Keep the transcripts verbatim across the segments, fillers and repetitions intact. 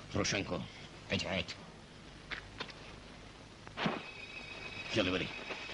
روشن کن. اجازت جلو بری.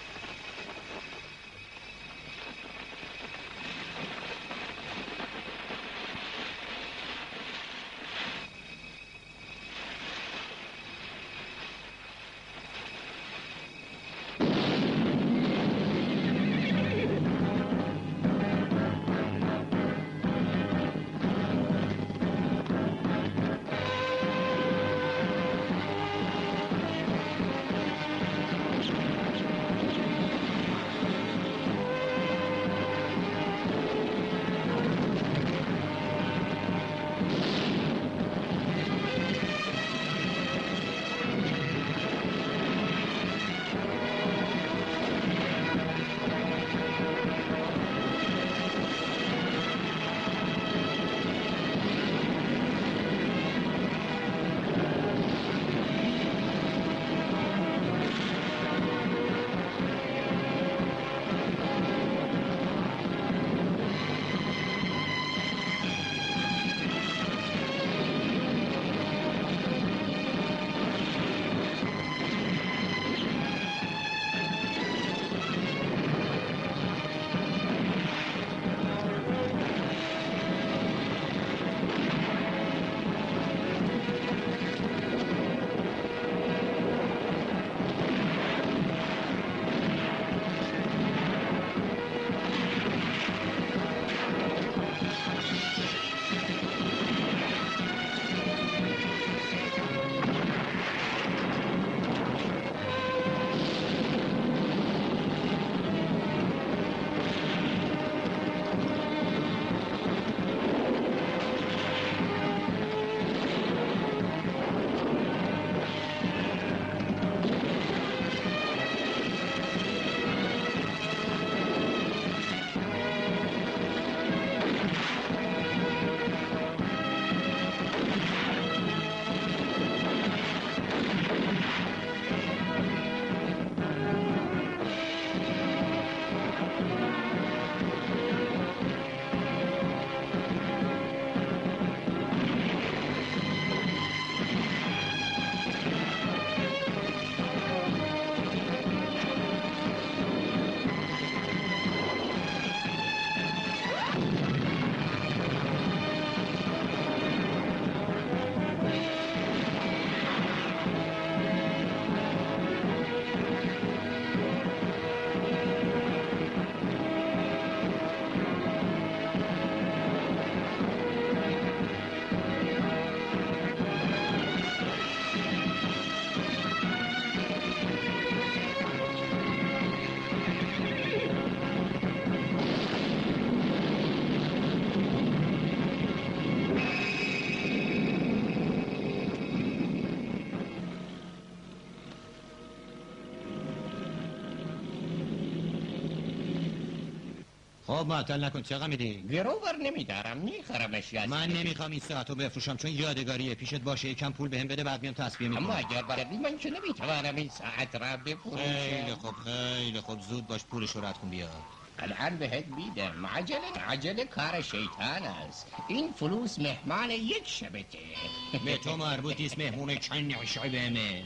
خب معطل نکن. چقدر میدی؟ گروور نمیدارم، میخرمش. من نمیخوام این ساعتو بفروشم چون یادگاریه. پیشت باشه یکم پول بهم بده بعد میام تصفیه میکنم. اما اگر بلدی من که نمیتوانم این ساعت را بفروشم. خیلی خوب خیلی خوب زود باش پولشو رد کن بیا. الان بهت میدم. عجله عجله کار شیطان است. این فلوس مهمان یک شبته. به تو مربوط نیست مهمون چند شبمه.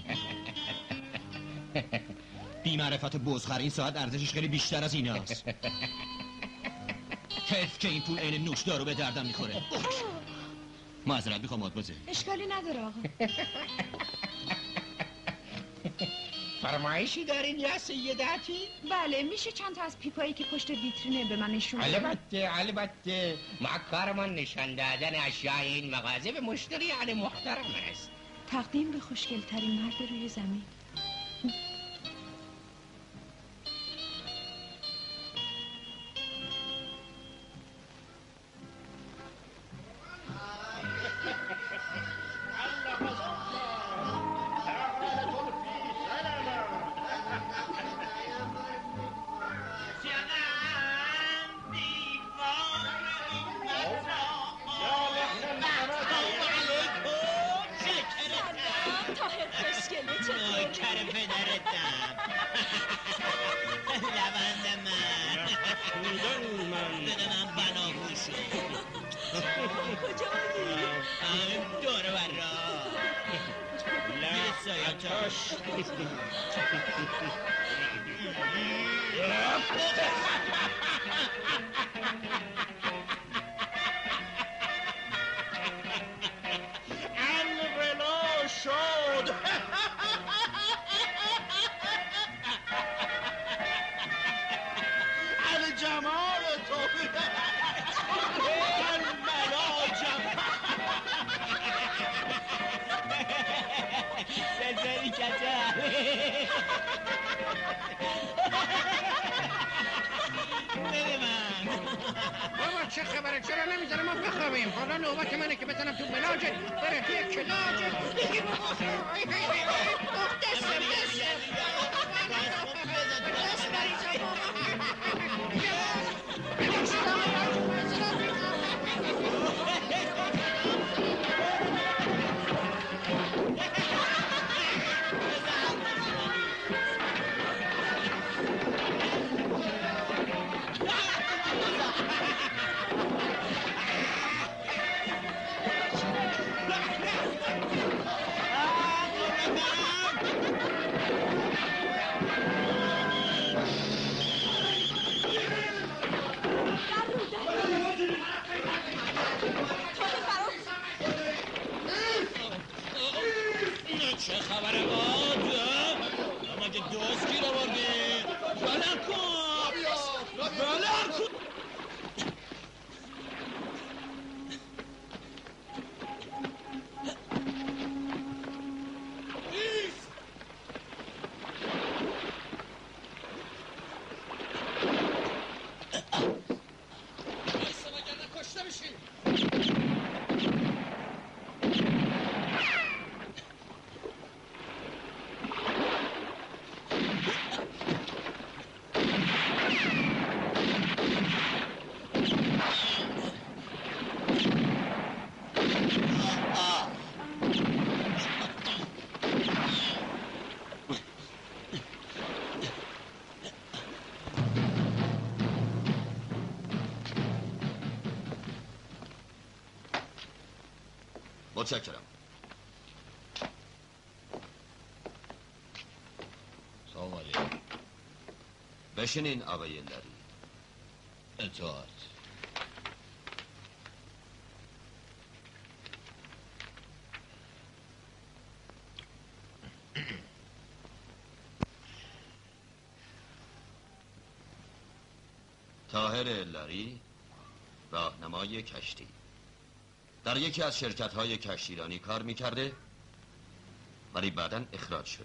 بی معرفت بزخر. این ساعت ارزشش خیلی بیشتر از ایناست. حیف که این پول عین نوش دارو به دردم میخوره. معذرت میخوام مادموزل. اشکالی نداره آقا. فرمایشی دارین یا سیداتی؟ بله میشه چند تا از پیپایی که پشت ویترینه به من نشون بدید؟ البته البته ما کارمان نشان دادن اشیاء این مغازه به مشتریان محترم است. تقدیم به خوشگل‌ترین مرد روی زمین. کجا بودی؟ دوره برا باش. انقلا شد. الجمال تو الملا جمال. سزاری کتا. بده من. بابا چه خبره؟ چرا نمیذاره ما بخوابیم؟ حالا نوبت منه که بزنم تو بلاجت بره توی کلاجت. دیگه بابا دستم چه خبره بود؟ مگه دوست گیر آوردی؟ بلند کن! بلند کن! متشکرم. سلام علیکم. بشینین آقای لری. اطاعت. طاهر لری، راهنمای کشتی، در یکی از شرکت‌های کشتیرانی کار می‌کرده ولی بعداً اخراج شده.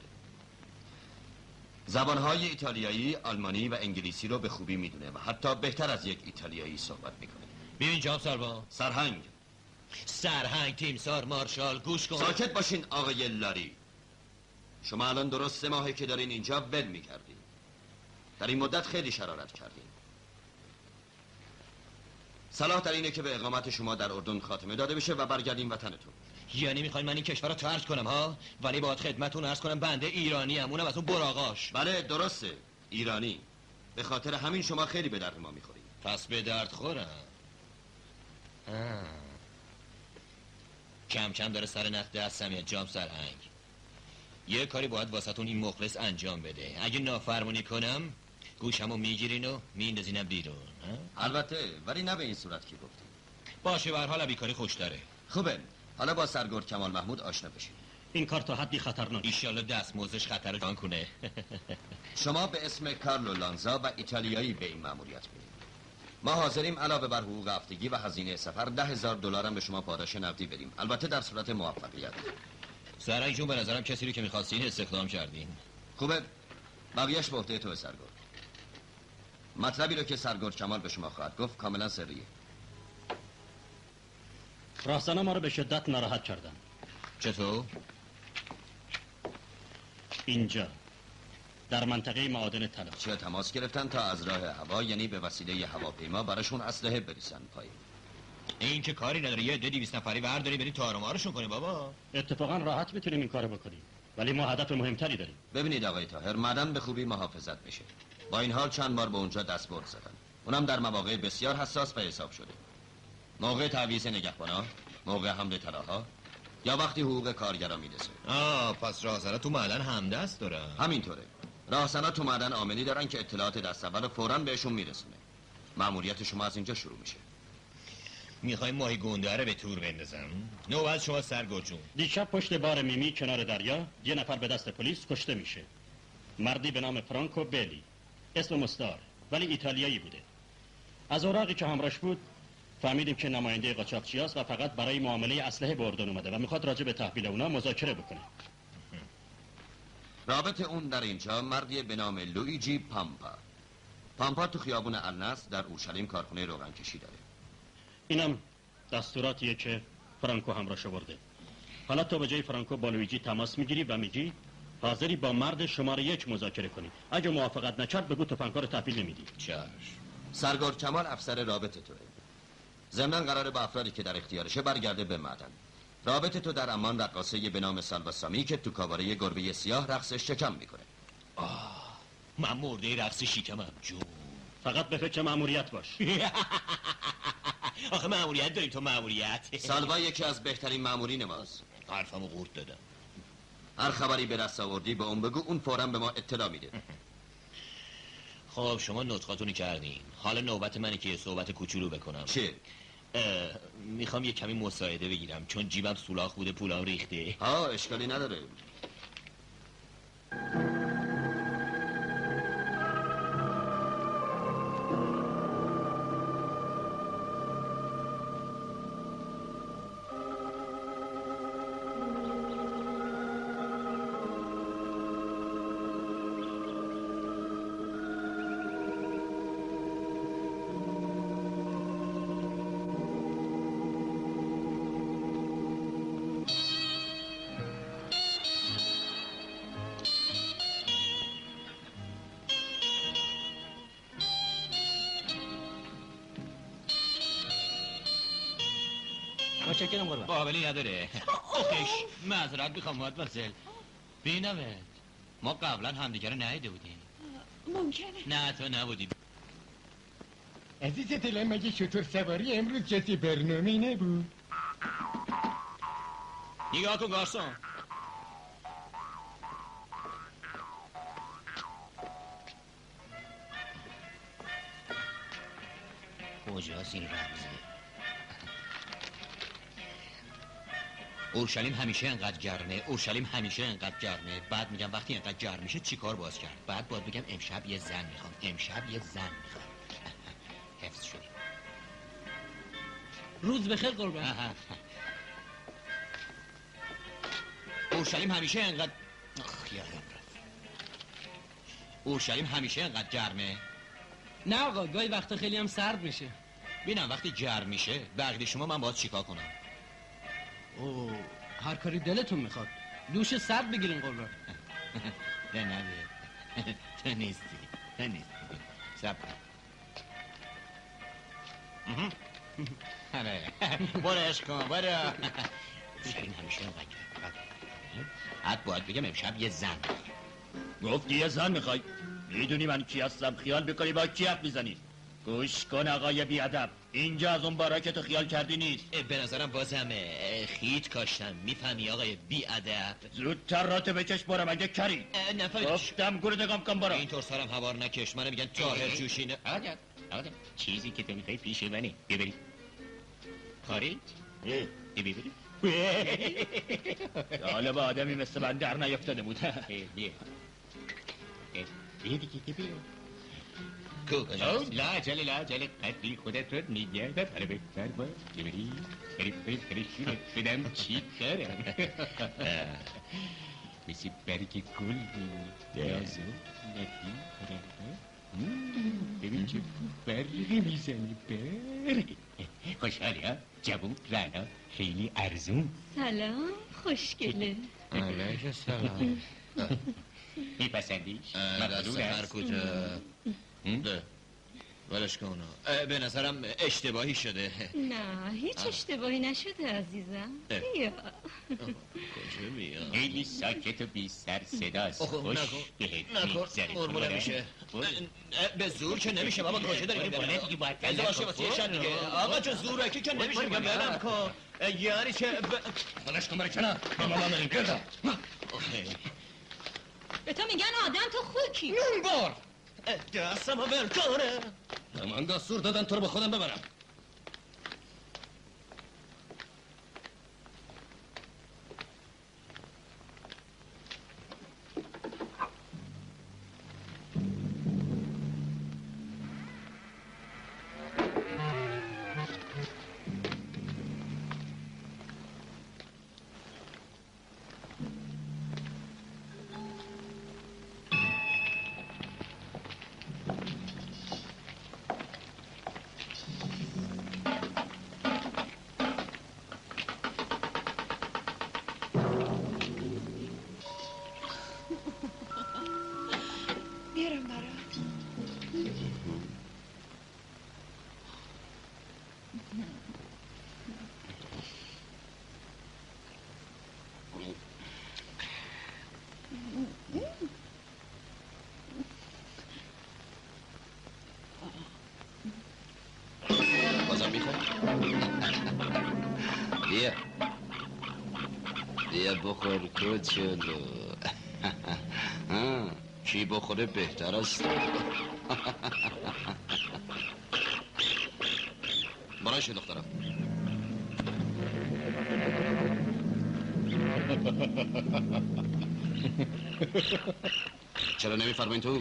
زبان‌های ایتالیایی، آلمانی و انگلیسی رو به خوبی می‌دونه و حتی بهتر از یک ایتالیایی صحبت می‌کنه. ببین جناب سربان. سرهنگ. سرهنگ، تیمسار، مارشال، گوش کن. ساکت باشین آقای لری. شما الان درست سه ماهه که دارین اینجا ول می‌کردین. در این مدت خیلی شرارت کردین. صلاح در اینه که به اقامت شما در اردن خاتمه داده بشه و برگردیم وطنتون. یعنی میخواین من این کشور رو ترک کنم ها؟ ولی باید خدمتون عرض کنم بنده ایرانی ام، اونم از اون براغاش. بله درسته، ایرانی. به خاطر همین شما خیلی به درد ما میخورید. پس به درد خورم. آه. کم کم داره سر نخ دست میاد جام سرهنگ. یه کاری باید واسهتون این مخلص انجام بده. اگه نافرمانی کنم گوشمو میگیرین و میندازینم بیرون. البته، ولی نه به این صورت که گفتیم. باشه، به هر حال بیکاری خوش داره. خوبه. حالا با سرگرد کمال محمود آشنا بشین. این کار تا حدی خطرناک. ایشالله دستمزدش خطر رو جان کنه. شما به اسم کارلو لانزا و ایتالیایی به این مأموریت بدید. ما حاضریم علاوه بر حقوق هفتگی و هزینه سفر ده هزار دلار هم به شما پاداش نقدی بدیم. البته در صورت موفقیت. سرهنگ جون، به نظرم کسی رو که می‌خواستین استخدام کردین. خوبه. بقیه‌اش به عهده تو سرگرد. مطلبی رو که سرگرد کمال به شما خواهد گفت کاملا سریه. راهزنان ما رو به شدت ناراحت کردن. چطور؟ اینجا در منطقه معادن طلا چه تماس گرفتن تا از راه هوا، یعنی به وسیله هواپیما براشون اسلحه بریسن پایین. این که کاری نداره، یه عده دویست نفری برداری بری تارومارشون کنی بابا. اتفاقا راحت میتونیم این کارو بکنیم، ولی ما هدف مهمتری داریم. ببینید آقای طاهر، معدن به خوبی محافظت میشه. با این حال چند بار به اونجا دستبرد زدن، اونم در مواقع بسیار حساس و حساب شده. موقع تعویض نگهبانا، موقع حمله طلاها، یا وقتی حقوق کارگرا میرسه. آه پس راهزنه تو معدن همدست دارن. همینطوره. راهزن‌ها تو معدن عاملی دارن که اطلاعات دست اول فوراً بهشون میرسونه. مأموریت شما از اینجا شروع میشه. میخوای ماهی گنده رو به تور بندازم؟ نوبت شما سرگرد جون. دیشب پشت بار میمی کنار دریا یه نفر به دست پلیس کشته میشه. مردی به نام فرانکو بیلی، اسم مستعار ولی ایتالیایی بوده. از اوراقی که همراهش بود فهمیدیم که نماینده قاچاقچیاست و فقط برای معامله اسلحه به اردن اومده و میخواد راجع به تحویل اونا مذاکره بکنه. رابط اون در اینجا مردی به نام لویجی پامپا. پامپا تو خیابون النصر در اورشلیم کارخونه روغن کشی داره. اینم دستوراتیه که فرانکو همراهش آورده. حالا تو به جای فرانکو با لویجی تماس میگیری و میگی حاضری با مرد شماره یک مذاکره کنی. اگه موافقت نکرد بگو تفنگ‌ها رو تحویل نمیدی. چشم. سرگرد کمال افسر رابط توه. ضمناً قراره با افرادی که در اختیارشه برگرده به معدن. رابط تو در امان رقاصه‌ای به نام سالوا سامی که تو کاواره گربه سیاه رقصش شکم میکنه. آه من مرده رقص شیکمم جون. فقط به فکر مأموریت باش. آخه مأموریت داریم تو مأموریت. سالوا یکی از بهترین مأمورین ماست. حرفمو قورت دادم. هر خبری به دست آوردی به اون بگو، اون فوراً به ما اطلاع میده. خب شما نطقاتونی کردین. حالا نوبت منه که یه صحبت کوچولو بکنم. چه؟ میخوام یه کمی مساعده بگیرم چون جیبم سولاخ بوده پولام ریخته. ها اشکالی نداره. متشکرم قربان. قابلی نداره. آخش معذرت میخوام مادمازل. بینمت ما قبلا همدیگه رو ندیده بودیم. ممکنه. نه تو نبودی. عزیز دلم مگه شطور سواری امروز جزی برنامه نبود؟ نگاه کن گارسون. کجاست این رمزه؟ اورشلیم همیشه انقدر گرمه، اورشلیم همیشه انقدر گرمه. بعد میگم وقتی انقدر گرم میشه چی کار باز کرد؟ بعد باید بگم امشب یه زن میخوام، امشب یه زن میخوام. حفظ شدیم. روز بخیر قربان. اورشلیم همیشه انقدر آخ یادم رفت. اورشلیم همیشه انقدر گرمه. نه آقا گاهی وقتا خیلی هم سرد میشه. ببینم وقتی گرم میشه بقیه شما من باید چیکار کنم؟ اوه هر کاری دلتون میخواد. دوش سرد بگیرین قربان. نه نه تو نیستی تو نیستی سب آره برو عشق کن برو. اورشلیم همیشه انقدر گرمه. حد باید بگم امشب یه زن گفتی یه زن میخوای؟ میدونی من کی هستم؟ خیال بکنی با کی حرف میزنی؟ گوش کن آقای بیادب، اینجا از اون بارا که تو خیال کردی نیست. به نظرم بازم خیت کاشتم. میفهمی آقای بیادب؟ زودتر راتو بکش برو مگه کری. نفهمیدش. گفتم گوره دگام کن برو. اینطور سرم هوار نکش. منو میگن طاهر جوشینه. آقا آقا چیزی که تو میخوای پیش منه. ببری خارج ببری. حالا با آدمی مثل من در نیفتاده بود. بیا بیا دیگه بیا کو لا جلی لا جلی قدی خودت رو میگرده برای بهتر با ببری بری بری بری بدم چی کارم بسی برگ گل یازو ندی ببین چه برگی میزنی برگ خوشحالی ها جوون رنا خیلی ارزون. سلام خوشگله. علیه سلام. میپسندیش؟ مقدور است؟ کجا؟ ولش کن. اه، به نظرم اشتباهی شده. نه هیچ اشتباهی نشده عزیزم. اه. بیا. کجا میاد؟ خیلی ساکت و بی سر صداست. آخه خوش نکن بهت نکن میگذره. مرمونه میشه. اه، به زور که نمیشه بابا. کجا داری برو بالا دیگه، باید بذار باشه واسه یه شب دیگه. آقا چه زورکی که نمیشه. میگم برم کن. اه، یعنی چه ب- ولش کن برای کنار. ما ما بریم گردا. به تو میگن آدم تو خوکی. نون بار. اه، دستم رو ول کنه. من دستور دادن تو رو به خودم ببرم. بیارم برات. بازم میخوای؟ بیا بیا بخور کوچولو. ها، کی بخوره بهتر است. براش دخترم. چرا نمیفرمایین تو؟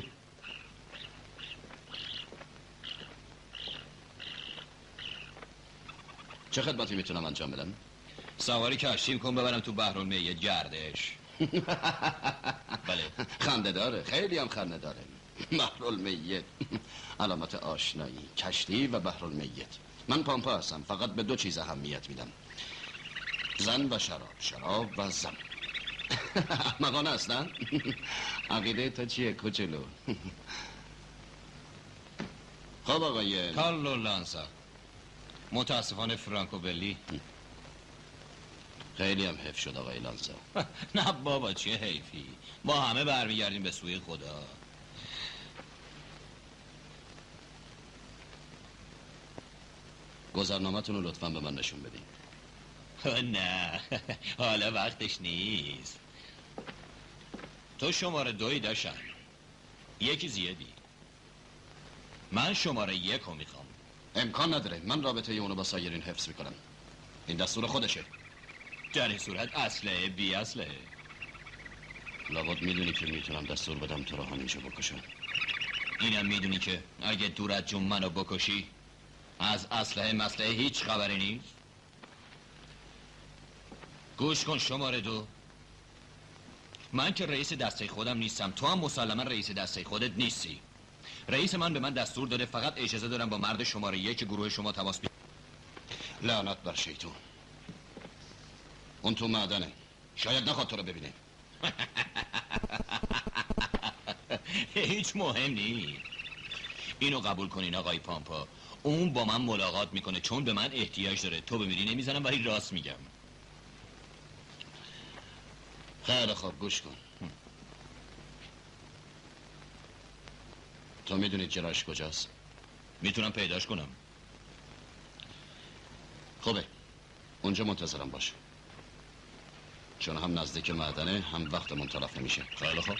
چه خدمتی میتونم انجام بدم؟ سواری کشتیم کن ببرم تو بحرالمیت گردش. بله خنده داره، خیلی هم خنده داره. بحرالمیت علامت آشنایی، کشتی و بحرالمیت. من پامپا هستم، فقط به دو چیز اهمیت میدم: زن و شراب، شراب و زن. احمقانه است نه؟ عقیده تو چیه کوچولو؟ خب آقای کارلو لانزا. متاسفانه فرانکو بلی. خیلی هم حیف شد آقای لانزا. نه بابا چه حیفی، ما همه برمیگردیم به سوی خدا. گذرنامه‌تون رو لطفاً به من نشون بدین. نه حالا وقتش نیست. تو شماره دوی داشتن، یکی زیادی. من شماره یک رو میخوام. امکان نداره، من رابطه اونو با سایرین حفظ میکنم. این دستور خودشه. در این صورت اسلحه بی اسلحه. لابد میدونی که میتونم دستور بدم تو رو همینجا بکشم. اینم میدونی که اگه دور از جون منو بکشی از اسلحه مسلحه هیچ خبری نیست. گوش کن شماره دو، من که رئیس دسته خودم نیستم، تو هم مسلما رئیس دسته خودت نیستی. رئیس من به من دستور داده فقط اجازه دارم با مرد شماره یک گروه شما تماس بگیرم. لعنت بر شیطون. اون تو معدنه، شاید نخواد تو رو ببینه. هیچ مهم نیست. اینو قبول کنین آقای پامپا، اون با من ملاقات میکنه چون به من احتیاج داره. تو بمیری نمیزنم ولی راست میگم. خیلی خوب گوش کن. تو میدونی جراش کجاست؟ میتونم پیداش کنم. خوبه، اونجا منتظرم باش، چون هم نزدیک معدنه هم وقتمون تلف نمیشه. خیلی خوب.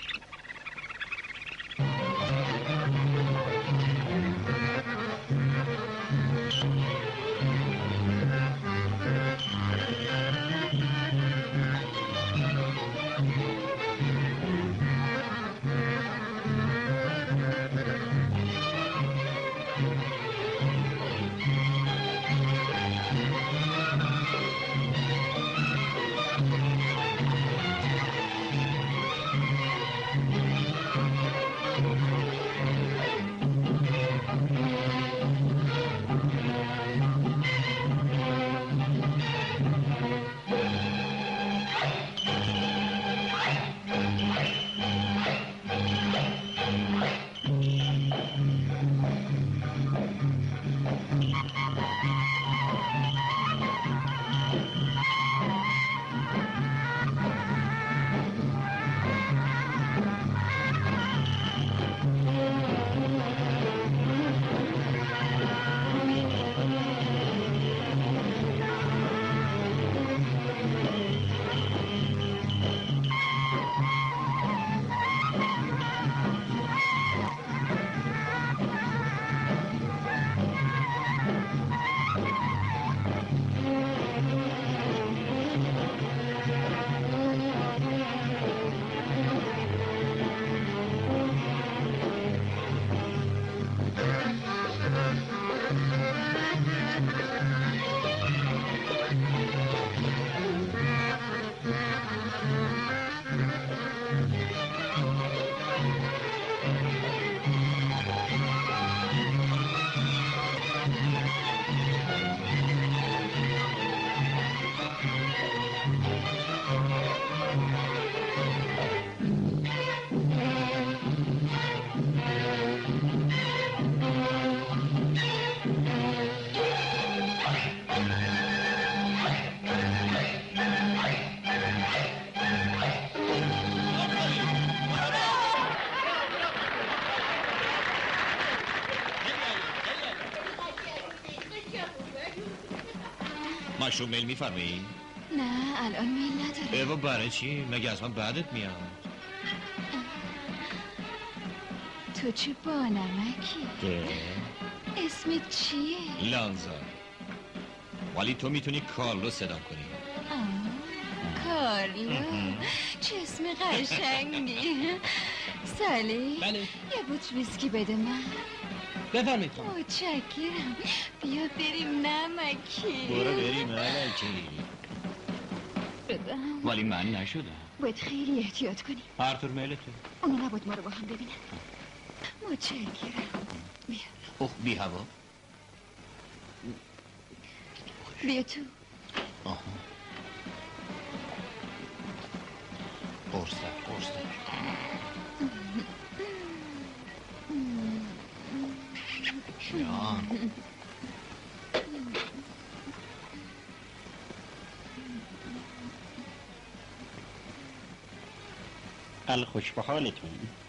مشروب میل میفرمی؟ نه الان میل نداره. ایوا برای چی؟ مگه از من بعدت میاد؟ تو چه بانمکی؟ ده؟ اسمت چیه؟ لانزا. ولی تو میتونی کارلو صدا کنی. آه، کارلو چه اسم قشنگی. سالی بله. یه بوت ویسکی بده من. بفرمایید. متشکرم. بیا بریم نمکی. برو بریم ملکی. بدم. ولی من نشدم. باید خیلی احتیاط کنی. هر طور میلته. اونا نباید ما رو با هم ببینن. متشکرم. بیا. اوه بی هوا. بیا تو. آها. قرصه قرصه. جان. الخوش به حالتون.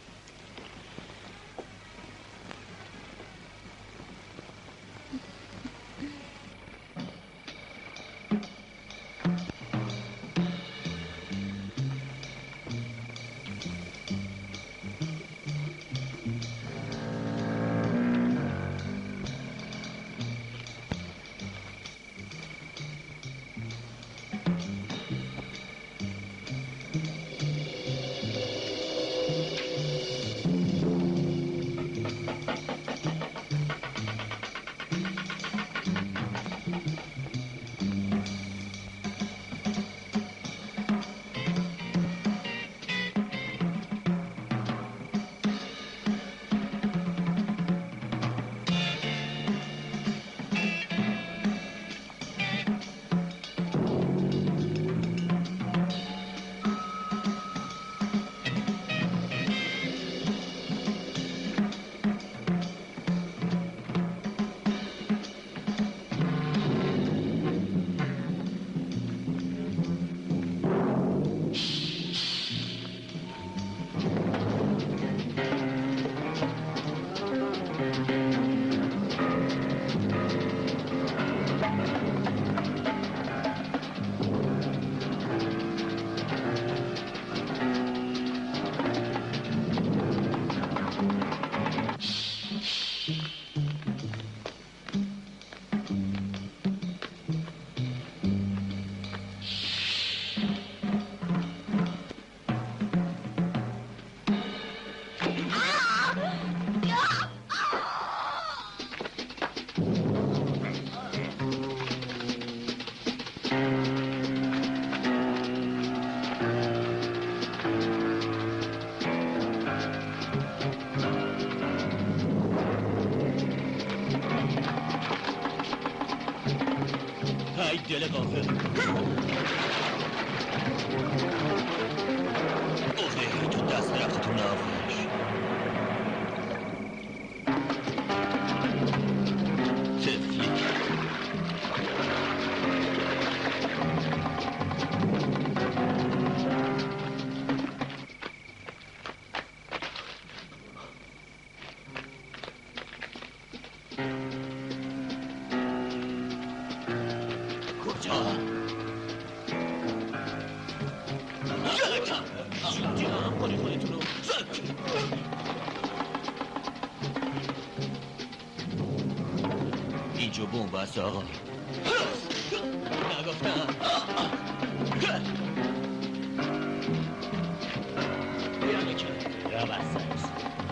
ای دل غافل. اوه تو دست رفت تو نافش. تفلی. اینجا بوم بست آقا. نگفتم. یعنی که را بسته است.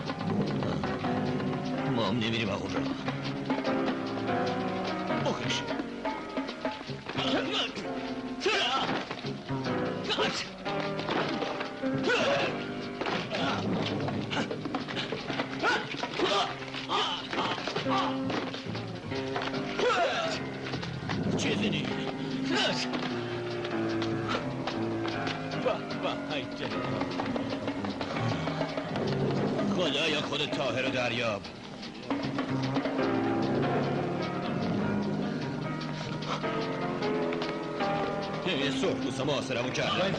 ما هم نمیریم آقا را. بخش. چیزی خدایا خود طاهر رو دریاب. یه سرخوست معاصرمون کرده.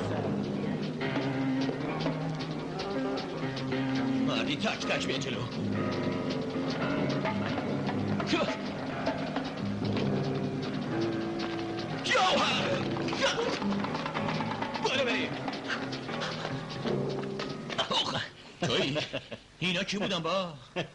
مردی تک تک بیا جلو. جوهر برو بریم آخ توی اینا کی بودن با؟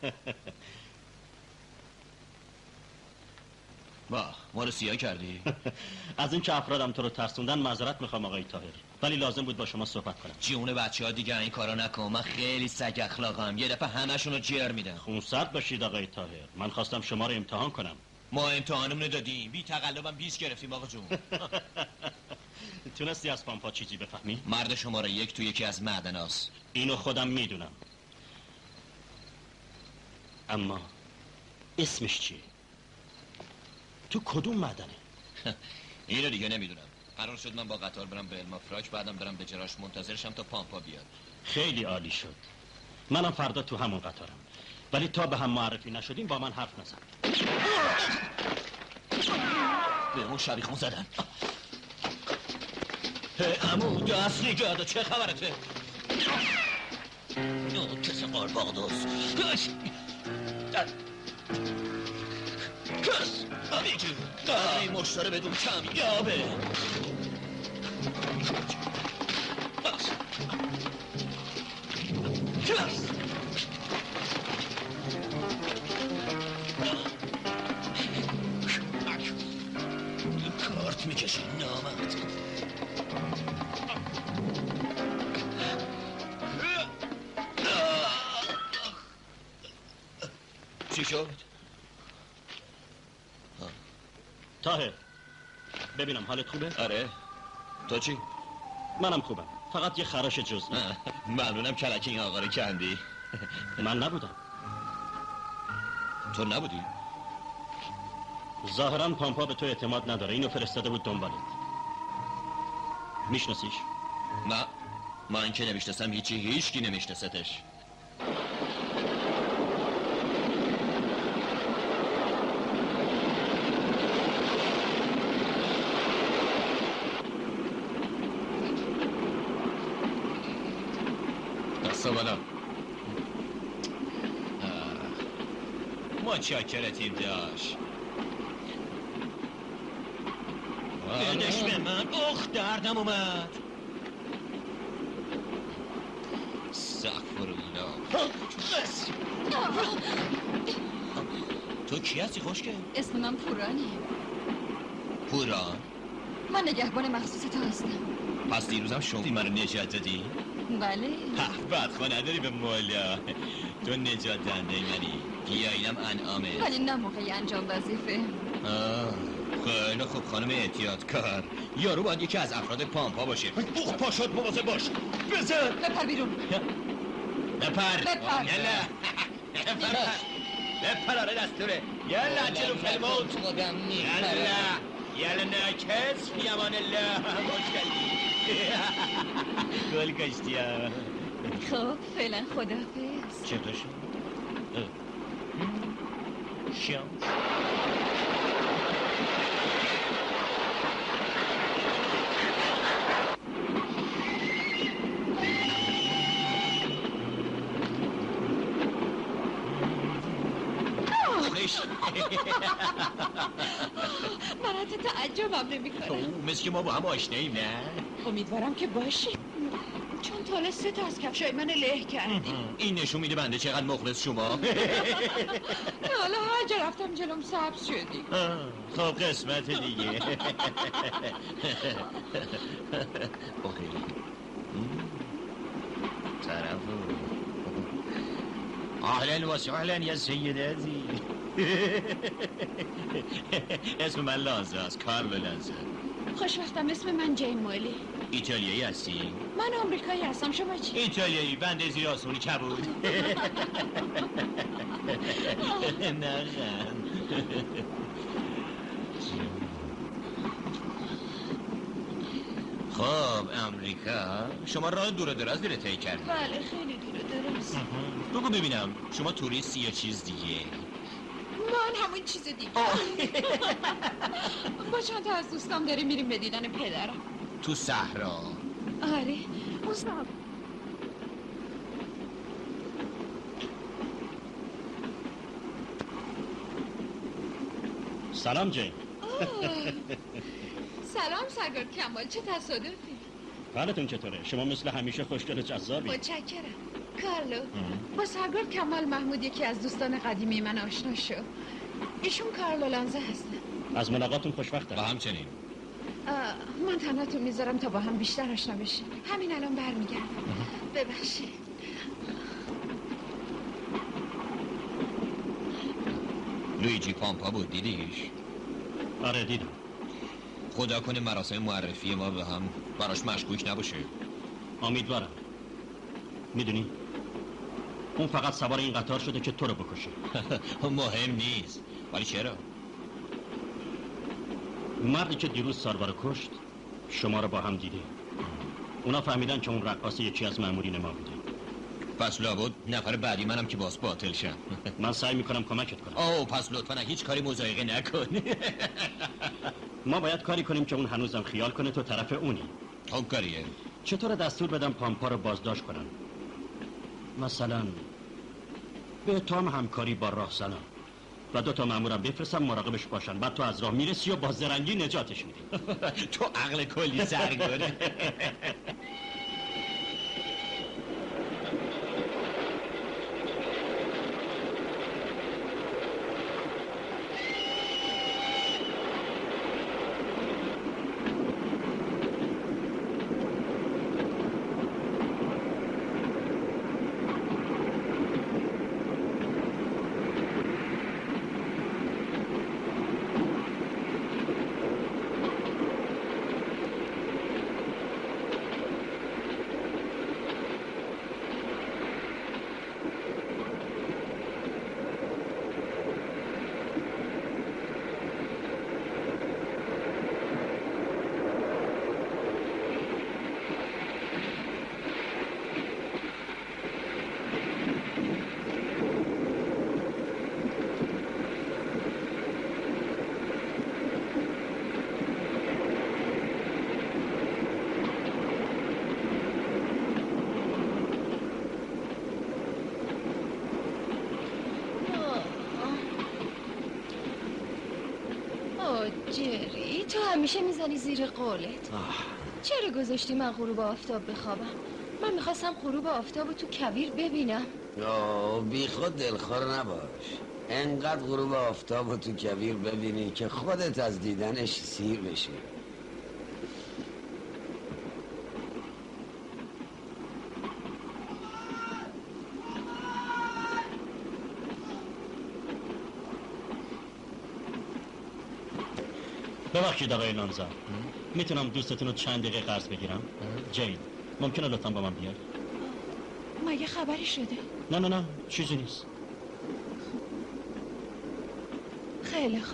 با ما رو سیاه کردی؟ از این که افرادم تو رو ترسوندن معذرت میخوام آقای طاهر، ولی لازم بود با شما صحبت کنم. جون بچه ها دیگه این کارا نکن، من خیلی سگ اخلاقم، یه دفعه همشون رو جر میدم. خونسرد باشید آقای طاهر، من خواستم شما رو امتحان کنم. ما امتحانمون دادیم، بی تقلبم بیست گرفتیم آقا جون. تونستی از پامپا چیزی بفهمی؟ مرد شماره یک تو یکی از معدناست. اینو خودم میدونم، اما اسمش چیه؟ تو کدوم معدنه؟ اینو دیگه نمیدونم. قرار شد من با قطار برم به المافراک، بعدم برم به جراش، منتظرشم تا پامپا بیاد. خیلی عالی شد. منم فردا تو همون قطارم، ولی تا به هم معرفی نشدیم با من حرف نزن. به اون شبیخون زدن. عمو دست نگرده، چه خبرته؟ نه کس قرباق دوست کس کس آبیجو قدره مشتره بدون کم یابه کس کس کارت میکشی نامت چی شد؟ طاهر ببینم حالت خوبه؟ آره تو چی؟ منم خوبم، فقط یه خراش جزئی. ممنونم کلک این آقا رو کندی. من نبودم. تو نبودی؟ ظاهراً پامپا به تو اعتماد نداره، اینو فرستاده بود دنبالت. میشناسیش؟ نه من که نمیشناسم هیچی، هیچکی نمیشناستش. دستا بالا. متشکرتیم داشت. بدش به من. اخ دردم اومد. استغفرالله. تو کی هستی خوشگل؟ اسم من پورانه. پوران؟ من نگهبان مخصوص تو هستم. پس دیروزم شما منو نجات دادی؟ بله. بدخوا نداری به مولا. تو نجات دنده منی. گیاییدم انعامه. ولی نه موقعی انجام وظیفه. آه خیلی خوب خانم احتیاط کار. یارو باید یکی از افراد پامپا باشه. اوه پا شد، مواظب باش. بزن. بپر بیرون. بپر. بپر. یلا. بپر. بپر آره دستوره. یلا جلو فلموت. یلا. یلا ناکس فی امان الله. خوش کردی. گل کشتی ها. خب فعلا خداحافظ. چه داشت؟ شانس. من حتی تعجبم نمی کنم. مثل که ما با هم آشناییم نه؟ امیدوارم که باشی، چون تا حالا سه تا از کفشای من له کردی. این نشون میده بنده چقدر مخلص شما. حالا هر جا رفتم جلوم سبز شدی. خب قسمت دیگه. طرفو اهلا و سهلا یا سیدتی. اسم من لانزه است، کارلو لانزه. خوشوقتم. اسم من جین مولی. ایتالیایی هستی؟ من آمریکایی هستم. شما چی؟ ایتالیایی. بنده زیر آسمونی کبود. نه خب امریکا شما راه دور و دراز دیره طی کردید؟ بله خیلی دور و دراز. بگو ببینم شما توریستی یا چیز دیگه؟ من همون چیز دیگه. با چند تا از دوستام داریم میریم به دیدن پدرم تو صحرا. آره اون صحرا. سلام جین. سلام سرگار کمال، چه تصادفی؟ حالتون چطوره؟ شما مثل همیشه خوشگل و جذابی. متشکرم. کارلو، با سرگار کمال محمود یکی از دوستان قدیمی من آشنا شو. ایشون کارلو لانزا هستن. از ملاقاتون خوشوقتم. با همچنین. من تنهاتون میذارم تا با هم بیشتر آشنا بشیم. همین الان برمیگردم. ببخشید. لویجی پامپا بود، دیدیش؟ آره دیدم. خدا کنه مراسم معرفی ما به هم براش مشکوک نباشه. امیدوارم. میدونی اون فقط سوار این قطار شده که تو رو بکشه. مهم نیست. ولی چرا؟ مردی که دیروز ساروا رو کشت شما رو با هم دیده. اونا فهمیدن که اون رقاصه یکی از مامورین ما بوده. پس لابد نفر بعدی منم که باز باطل شم. من سعی میکنم کمکت کنم. آه پس لطفا هیچ کاری مضایقه نکن. ما باید کاری کنیم که اون هنوزم خیال کنه تو طرف اونی. خب کاریه. چطور دستور بدم پامپا رو بازداشت کنن؟ مثلا به اتهام همکاری با راهزنا و دو تا مامورم بفرستم مراقبش باشن، بعد تو از راه میرسی و با زرنگی نجاتش میدی. تو عقل کلی سرگاره. جری تو همیشه میزنی زیر قولت. چرا گذاشتی من غروب آفتاب بخوابم؟ من میخواستم غروب آفتاب رو تو کویر ببینم. آه بی خود دلخور نباش. انقدر غروب آفتاب رو تو کویر ببینی که خودت از دیدنش سیر بشی. ببخشید آقای لانزا، میتونم دوستتون رو چند دقیقه قرض بگیرم؟ جین ممکنه لطفا با من بیاد؟ مگه خبری شده؟ نه نه نه چیزی نیست. خیلی خوب.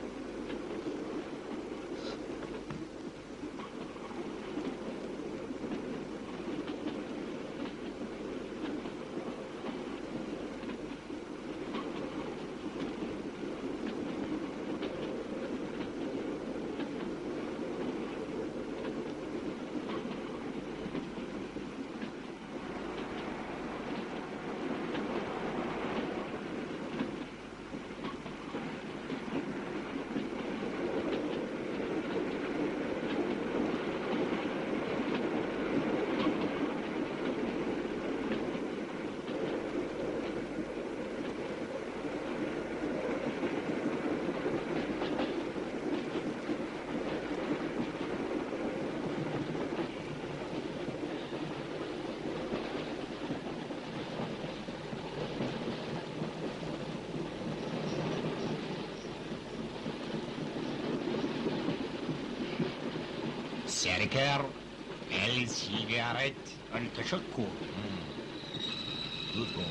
سرکر el سیگارت التشکر. دود کن.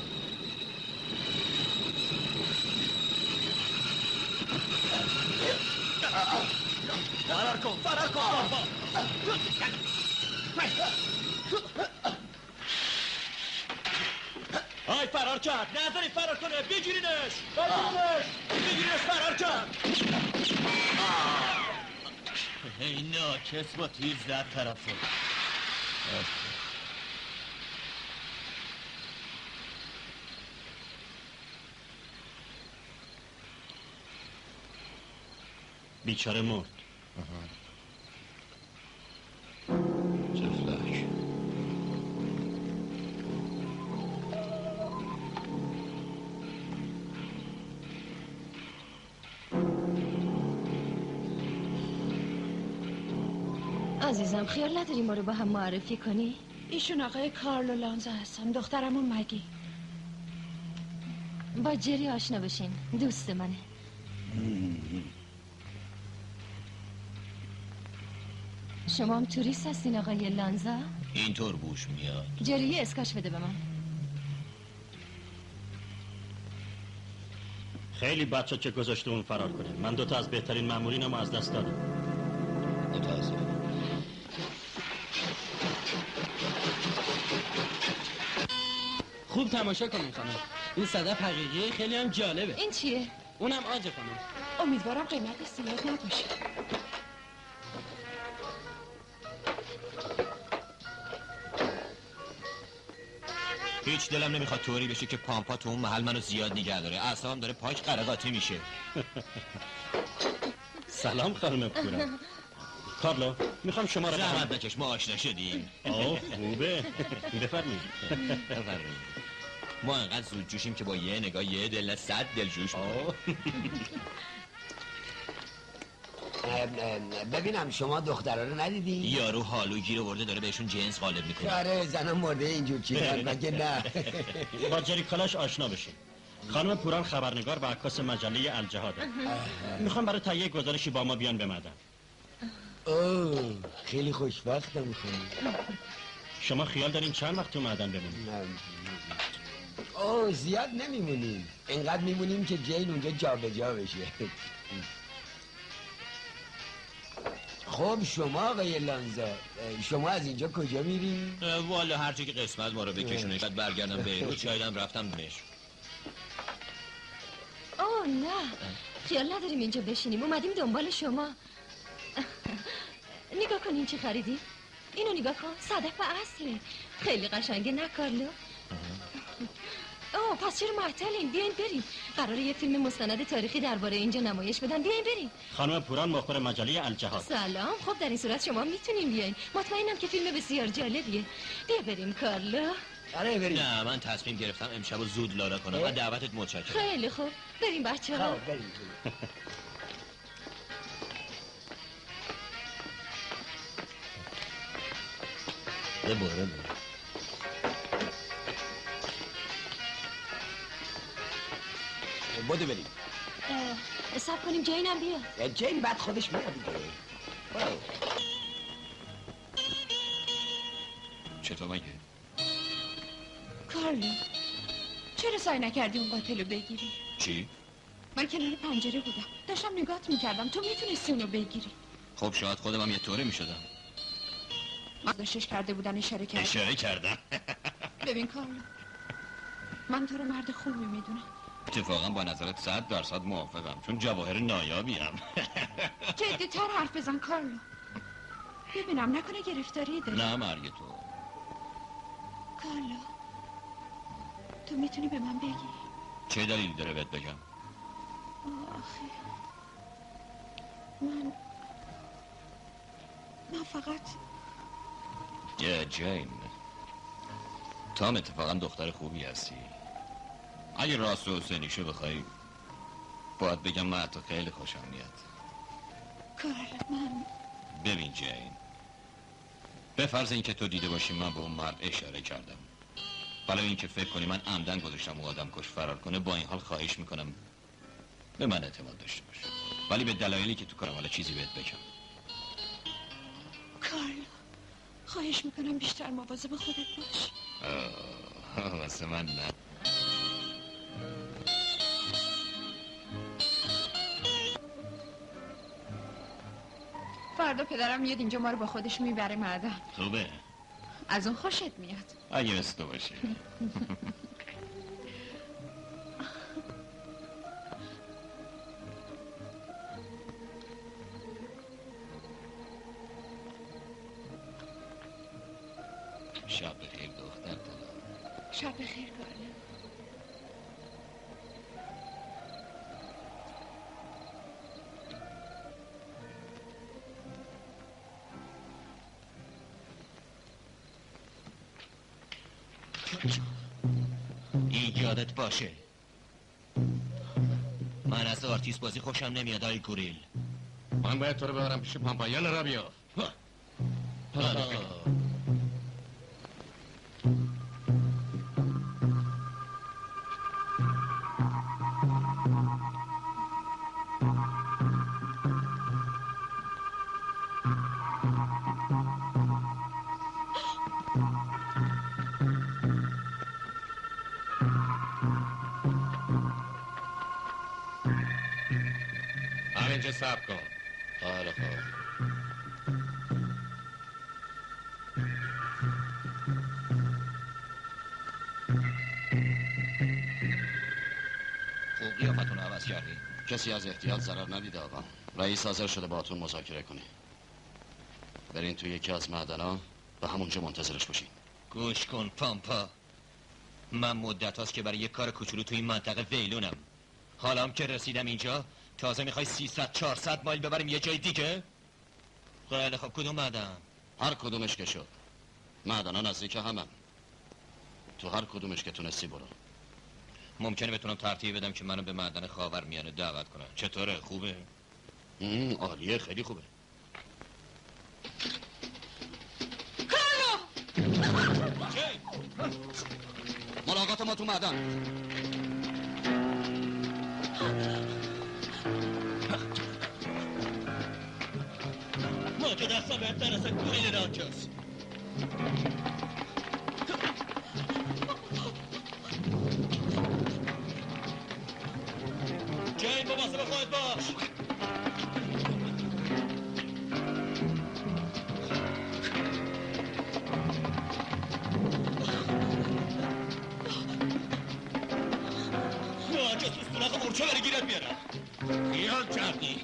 فرار کن فرار کن. آی فرار کرد، نذاری فرار کنه، بگیرینش بگیرینش بگیرینش فرار کرد. ای ناکس با تیز در طرفه. بیچاره مرد. تفلک. عزیزم خیال نداری ما رو با هم معرفی کنی؟ ایشون آقای کارلو لانزا هستن، دخترمون مگی. با جری آشنا بشین، دوست منه. شما هم توریست هستین آقای لانزا؟ اینطور بوش میاد. جری یه اسکاش بده به من. خیلی بچه که گذاشته اون فرار کنه. من دوتا از بهترین مامورینم از دست دادم. متاسفم. خوب تماشا کنین خانم. این صدف حقیقیه، خیلی هم جالبه. این چیه؟ اونم آج خانم. امیدوارم قیمت زیاد نباشه. هیچ دلم نمیخواد طوری بشه که پامپا تو اون محل منو زیاد نگه داره. اعصابم داره پاک قرقاتی میشه. سلام خانم پورا. کارلو میخوام شما رو زحمت نکش، ما آشنا شدیم. آه خوبه. بفرمایید. بفرمایید. ما انقدر زود جوشیم که با یه نگاه یه دل نه صد دل جوش بود. ببینم شما دخترها رو ندیدی؟ یارو حالو گیر آورده داره بهشون جنس غالب میکنه. آره زنم مرده اینجور چیزن مگه نه. با جری کالاش آشنا بشین. خانم پوران خبرنگار و عکاس مجله الجهاده. میخوام برای تهیه گزارشی با ما بیان به معدن. اوه خیلی خوشبختم خانم. شما خیال دارین چند وقت تو معدن بمونید؟ اوه زیاد نمیمونیم. اینقدر میمونیم که جین اونجا جا به جا بشه. خب شما آقای لانزا، شما از اینجا کجا میرین؟ والا هرچی که قسمت ما رو بکشونه. شاید برگردم بیروت، شایدم رفتم بهش. اوه نه، خیال نداریم اینجا بشینیم، اومدیم دنبال شما. نگاه کنین چی خریدی؟ اینو نگاه کن، صدف و اصله. خیلی قشنگه نه کارلو؟ اوه پس چرا معطلین؟ بیاین بریم. قراره یه فیلم مستند تاریخی درباره اینجا نمایش بدن. بیاین بریم. خانم پوران مخبر مجله الجهاد. سلام. خب در این صورت شما میتونین بیاین. مطمئنم که فیلم بسیار جالبیه. بیا بریم کارلو. آره بریم. نه من تصمیم گرفتم امشب زود لالا کنم و دعوتت متشکرم. خیلی خوب. بریم بچه‌ها. خب بریم. یه باره بوده بریم. سب کنیم جینم بیا. جین بعد خودش میاد دیگه. چطور مگه؟ کارلو چرا سعی نکردی اون قاتل رو بگیری؟ چی؟ من کنار پنجره بودم داشتم نگاهت میکردم. تو میتونستی اونو بگیری. خب شاید خودم هم یه طوره میشدم. من داشتش کرده بودن اشاره کردم. اشاره کردم. ببین کارلو من تو رو مرد خوبی میدونم. اتفاقا با نظرت صد درصد موافقم چون جواهر نایابیم. جدی‌تر حرف بزن کارلو. ببینم نکنه گرفتاری داری. نه مرگ تو. کارلو تو میتونی به من بگی چه دلیلی داره بهت بگم؟ آخه من من فقط یه جین تو هم اتفاقا دختر خوبی هستی. اگه راست و حسینیشو بخوای باید بگم من حتی خیلی خوشم میاد. کارلو من ببین جین به فرض اینکه تو دیده باشی من به اون مرد اشاره کردم حالا اینکه فکر کنی من عمدن گذاشتم اون آدم کش فرار کنه با این حال خواهش میکنم به من اعتماد داشته باش ولی به دلایلی که تو کنم حالا چیزی بهت بگم. کارلو خواهش میکنم بیشتر مواظب خودت باش. آه واسه من نه. فردا پدرم میاد اینجا ما رو با خودش میبره معدن. خوبه از اون خوشت میاد. اگه مثل تو باشه. شب بخیر دختر دلم. شب بخیر کارلو. این یادت باشه من از آرتیست بازی خوشم نمیاد آی گوریل. من باید تو رو ببرم پیش پامپایل را بیا. همینجا صبر کن. آره خب خوب قیافتون رو عوض کردی. کسی از احتیاط ضرر ندیده آقا. رئیس حاضر شده باهاتون مذاکره کنه. برین توی یکی از معدنا و همونجا منتظرش باشین. گوش کن پامپا، من مدت هاست که برای یک کار کوچولو توی این منطقه ویلونم. حالا هم که رسیدم اینجا تازه میخوای سیصد چهارصد مایل ببریم یه جای دیگه؟ خیلی خب کدوم معدن؟ هر کدومش که شد. معدنا نزدیک همم. تو هر کدومش که تونستی برو. ممکنه بتونم ترتیب بدم که منو به معدن خاورمیانه دعوت کنن. چطوره؟ خوبه؟ عالیه، خیلی خوبه. ملاقات ما تو معدن. ما که دستا بهتر از گوریل رانچاست. جین با واسه خودت باش. جاسوس سلاخ مورچه بری گیرت بیارم. خیال کردی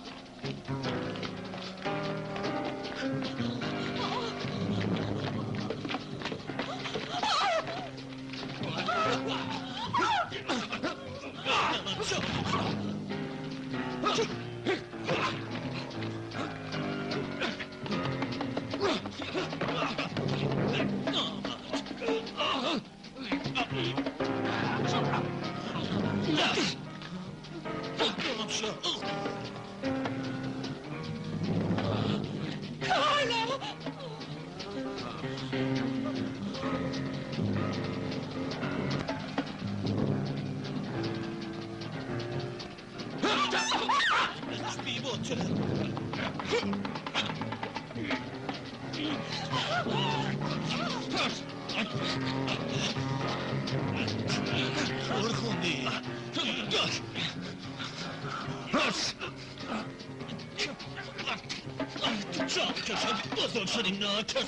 بزرگ شدیم ناکس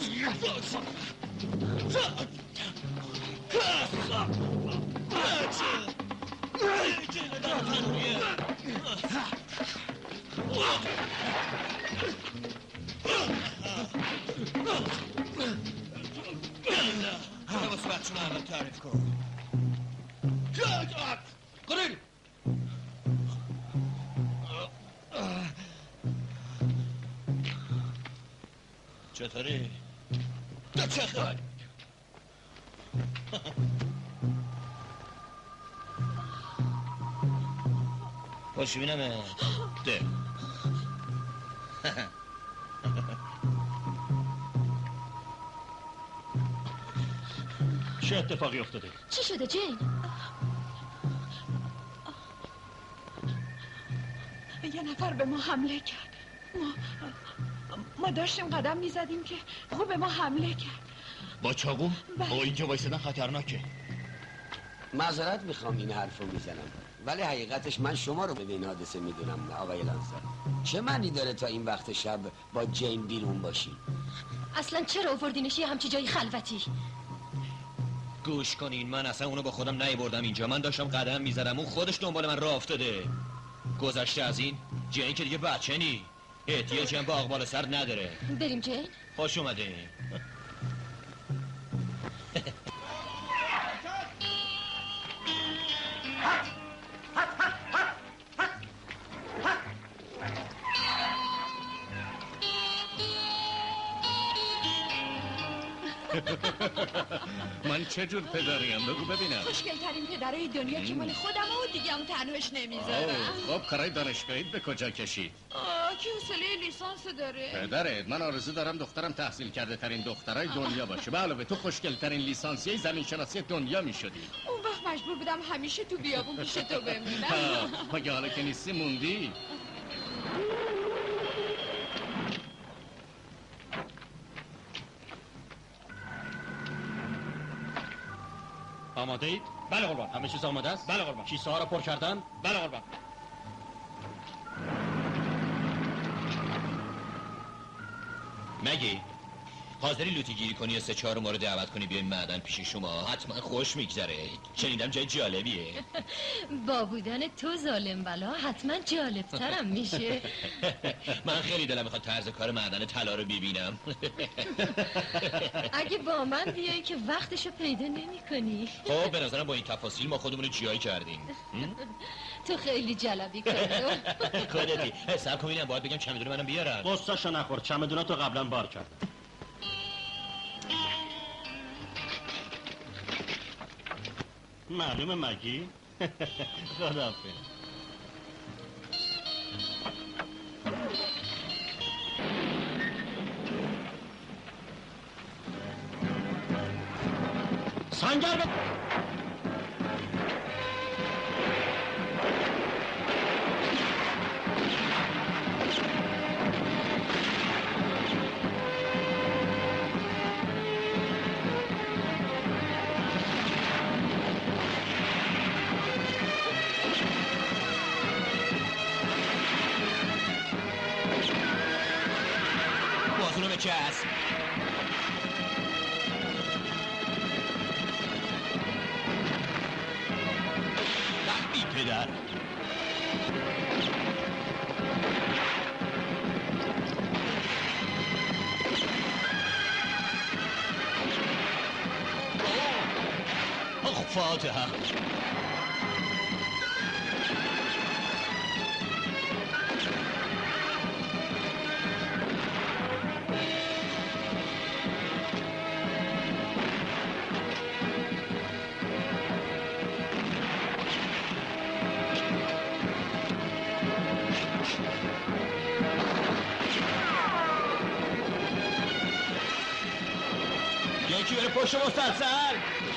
واسه بچون اول تعریف کن. قریل چطوری؟ تو چه خواهی؟ باشی بینمه ده چه اتفاقی افتاده؟ چی شده جین؟ یه نفر به ما حمله کرد. ما ما داشتیم قدم میزدیم که خوب به ما حمله کرد. با چاقو؟ بله. با اینجا وایسادن خطرناکه. معذرت میخوام این حرف رو میزنم، ولی حقیقتش من شما رو به این حادثه میدونم آقای لانزا. چه معنی داره تا این وقت شب با جین بیرون باشی؟ اصلا چرا آوردینش یه همچی جای خلوتی؟ گوش کنین، من اصلا اونو با خودم نیاوردم اینجا. من داشتم قدم میزدم، اون خودش دنبال من راه افتاده. گذشته از این جین که دیگه بچه نی، احتیاجی هم به اقبال سر نداره. بریم جین؟ خوش اومده. من چه جور پدریم بگو ببینم. خوشگلترین پدرای دنیا که مال خودم و دیگه هم تنهاش نمیذارم. خب کارای دانشگاهیت به کجا کشید؟ آه که حوصله لیسانس داره. پدرت من آرزو دارم دخترم تحصیل کرده ترین دخترای دنیا باشه. به علاوه تو خوشگلترین لیسانسیه زمین شناسی دنیا میشدی. اون وقت مجبور بودم همیشه تو بیابون پیش تو بمونم. مگه حالا که نیستی موندی؟ آماده اید؟ بله قربان. همه چیز آماده است؟ بله قربان. کیسه ها را پر کردن؟ بله قربان. مگی حاضری لوتی گیری کنی یا سه چهار ما رو دعوت کنی بیایم معدن پیش شما؟ حتما خوش میگذره. شنیدم جای جالبیه. با بودن تو ظالم بلا حتما جالبترم میشه. من خیلی دلم میخواد طرز کار معدن طلا رو ببینم. اگه با من بیایی که وقتشو پیدا نمی کنی. خب به نظرم با این تفاصیل ما خودمون رو جیایی کردیم. تو خیلی جلبی کردو. خودتی حساب کنینم باید بگم چمدون منم بیارم. قصه‌شو نخور. چمدوناتو قبلا بار کردم. معلومه مگی؟ خداحافظ. سنگر به بازونو به چسب. بی پدر آخ فاتحه. یکی بره پشت مسلسل.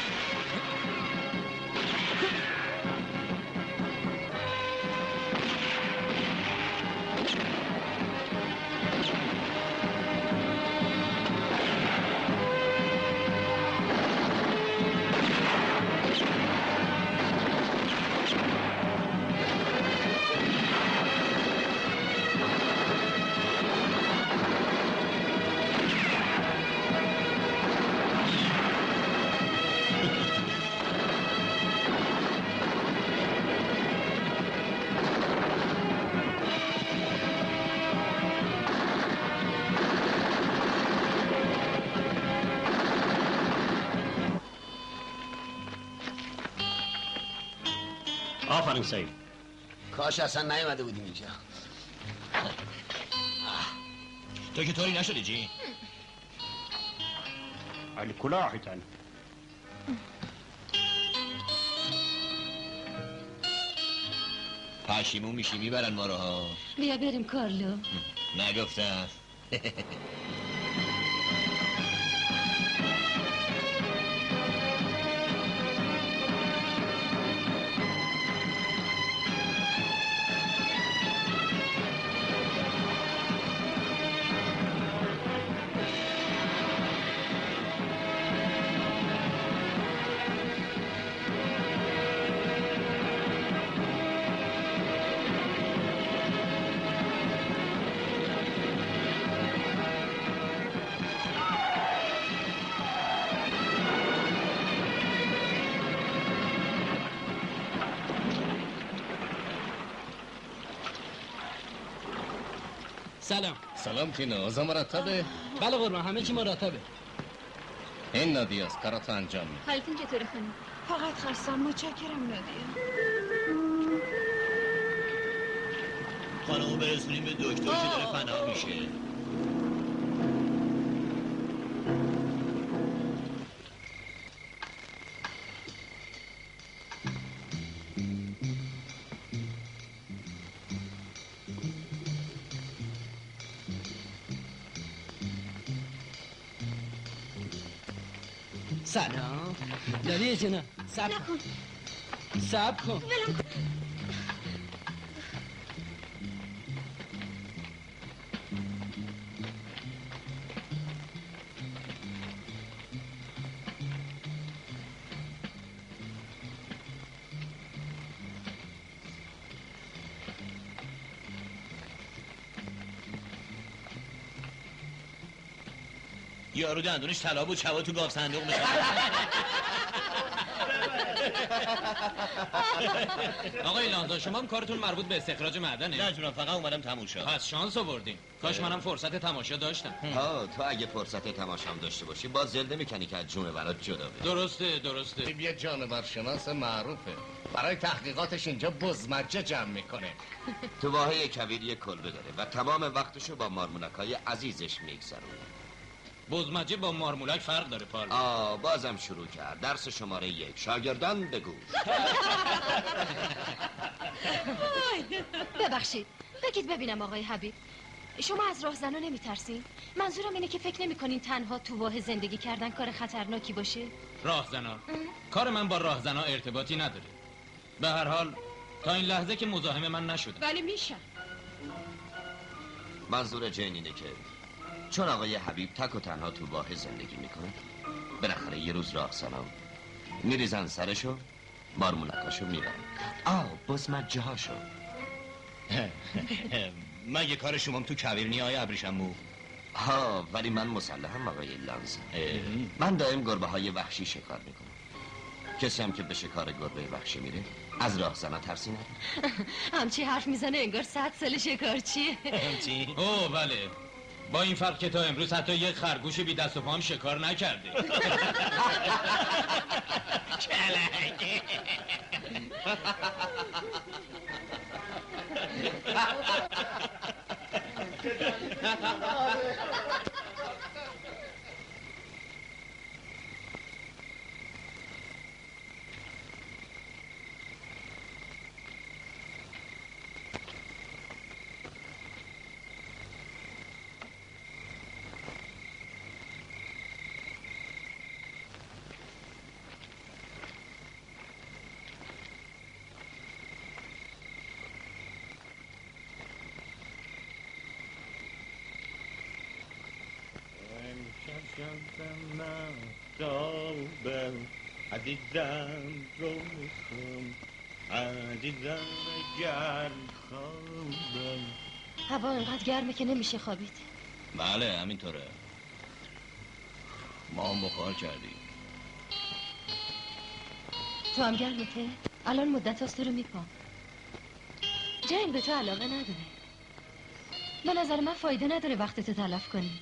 آفرین سعید. کاش اصلا نیومده بودیم اینجا. تو که طوری نشدی جی؟ علی کلاهتن. پشیمون میشی میبرن ما رو ها. بیا بریم کارلو. نگفتم. سلام. سلام تینا. اوضاع مرتبه؟ بله قربان همه چی مرتبه. این نادیه است. کاراتو انجام میده. حالتون چطوره خانم؟ فقط خستم. متشکرم نادیه. خانمو برسونیم به دکتر که داره فنا میشه. سلام داری جناب سب کن سب کن یارو دندونش طلا بود شبا تو گاف صندوق میشه. آقای لانزا شما هم کارتون مربوط به استخراج معدنه؟ نه جونم فقط اومدم تماشا. پس شانس آوردین. کاش منم فرصت تماشا داشتم. ها تو اگه فرصت تماشام داشته باشی باز زلده میکنی که از جون برات جدا بده. درسته درسته. یه جانور شناس معروفه. برای تحقیقاتش اینجا بزمجه جمع میکنه. تو واحه کویر یک کلبه داره و تمام وقتشو با مارمولکای عزیزش میگذرونه. بزمجه با مارمولک فرق داره پارلو. آه بازم شروع کرد. درس شماره یک شاگردان بگو. ببخشید بگید ببینم آقای حبیب شما از راهزنا نمیترسین؟ منظورم اینه که فکر نمیکنین تنها تو واحه زندگی کردن کار خطرناکی باشه؟ راهزنا کار من با راهزنا ارتباطی نداره. به هر حال تا این لحظه که مزاحم من نشدن. ولی میشن. منظور جین اینه که چون آقای حبیب تک و تنها تو واحه زندگی میکنه بالاخره یه روز راهزنا میریزن سرشو مارمولکاشو میبرن. آه بزمجه هاشو. مگه کار شما تو کویر نی آقای ابریشمو؟ ها ولی من مسلحم آقای لانز. من دائم گربه های وحشی شکار میکنم. کسی هم که به شکار گربه وحشی میره از راهزنا ترسی نداره. همچی حرف میزنه انگار صد سال شکارچیه. همچی؟ اوه بله با این فرق که تا امروز حتی یک خرگوش بی دست و پا هم شکار نکرده. چلنگه. عزیزم رو کن عزیزم گرم خوابم. هوا اینقدر گرمه که نمیشه خوابید. بله همینطوره. ما هم بخار کردیم. تو هم گرمته؟ الان مدت هاست تو رو میپام. جنگ به تو علاقه نداره. به نظر من فایده نداره وقتتو تلف کنی.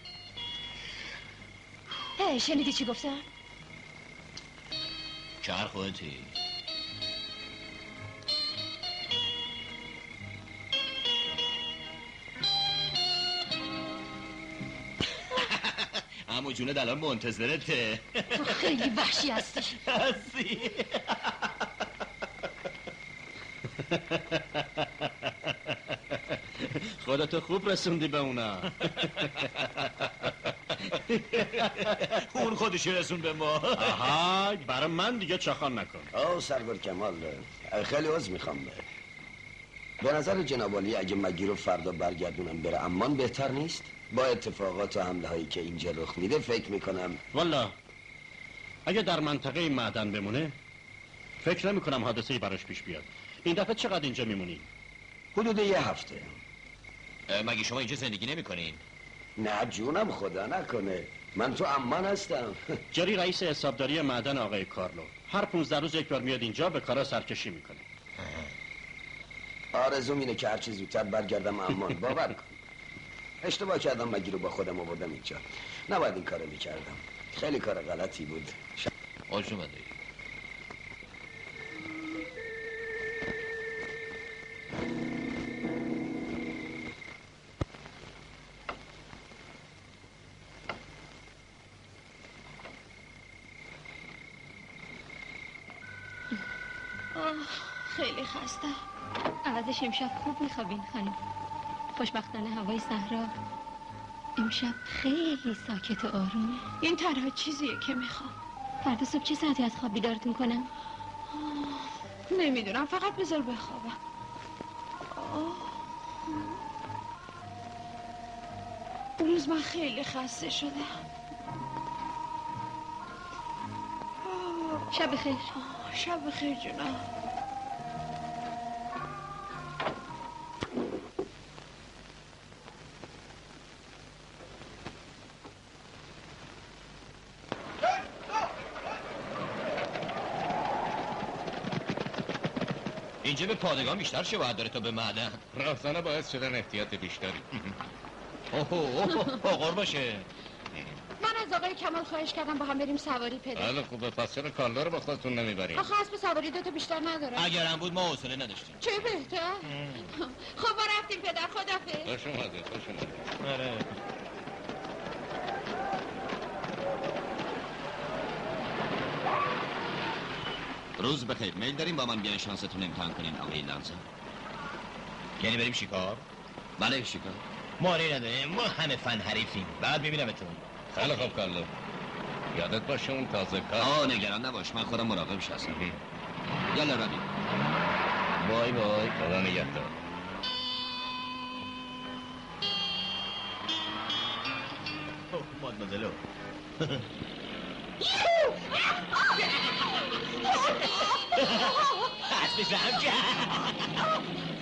هی شنیدی چی گفتم؟ چهر خودتی. عمو جونه الان منتظرته. تو خیلی وحشی هستی. هستی. خودتو خوب رسوندی به اونا. اون خودش رسون به ما. آها برای من دیگه چاخان نکن. آه سرور کمال خیلی عذر میخوام. به نظر جناب عالی اگه مگی رو فردا برگردونم بره امان بهتر نیست؟ با اتفاقات و حمله هایی که اینجا رخ میده فکر میکنم والا اگه در منطقه معدن بمونه فکر نمی کنم حادثه‌ای براش پیش بیاد. این دفعه چقدر اینجا میمونی؟ حدود یه هفته. مگه شما اینجا زندگی نمی کنین؟ نه جونم خدا نکنه من تو امان هستم. جری رئیس حسابداری معدن آقای کارلو هر پونزده روز یک بار میاد اینجا به کارا سرکشی میکنه. آرزوم اینه که هرچی زودتر برگردم امان. باور کن اشتباه کردم مگی رو با خودم آوردم اینجا. نباید این کارو میکردم. خیلی کار غلطی بود. خوش اومدی. خیلی خسته. عوضش امشب خوب میخوابین خانم. خوشبختانه هوای صحرا امشب خیلی ساکت و آرومه. این تنها چیزیه که میخوام. فردا صبح چه ساعتی از خواب بیدارتون کنم؟ نمیدونم، فقط بذار بخوابم. اون روز من خیلی خسته شدم. شب بخیر. شب بخیر جونم. اینجا به پادگان بیشتر چه باید داره تا به معدن؟ راهزنه باعث شدن احتیاط بیشتری. اوه اوه اوه باشه. من از آقای کمال خواهش کردم با هم بریم سواری پیدا. بله خوبه، پس چرا کارلا رو با خودتون نمیبریم؟ آخه اسب سواری دو تا بیشتر نداره. اگرم بود ما حوصله نداشتیم. چه بهتر؟ خب ما رفتیم پدر، خدافظ. خوش اومدید، خوش اومدید. آره. روز بخیر. میل داریم با من بیان شانستون امتحان کنین آقای لانزا؟ یعنی بریم شکار؟ بله شکار. مانعی نداره، ما همه فن حریفیم. بعد میبینمتون. خیلی خوب کارلا. یادت باشه اون تازه کار. آه نگران نباش، من خودم مراقبش هستم. یالا روی. بای بای. خدا نگهدار. مادمازلو. اسبش رحم کرد.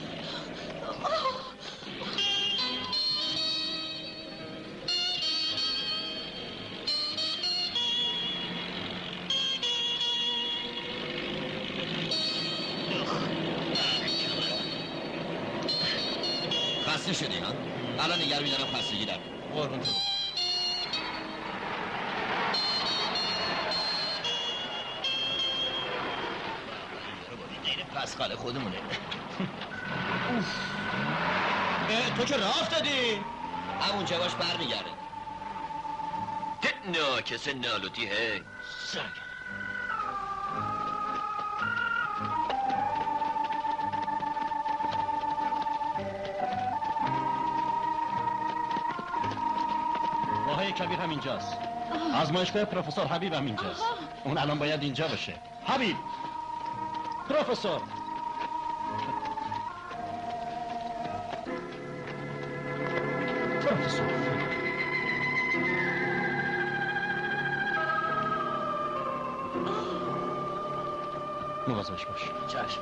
خسته شدی ها؟ الان نگر میدارم خستگی در قربون تو. پس خاله خودمونه. تو که راه افتادی؟ همون جواش بر میگرده. نه کسی نالوتی هی سرگرد. ماهای کبیر هم اینجاست. آزمایشگاه پروفسور حبیب هم اینجاست. اون الان باید اینجا باشه. حبیب پروفسور پروفسور مواظبش باش. چشم.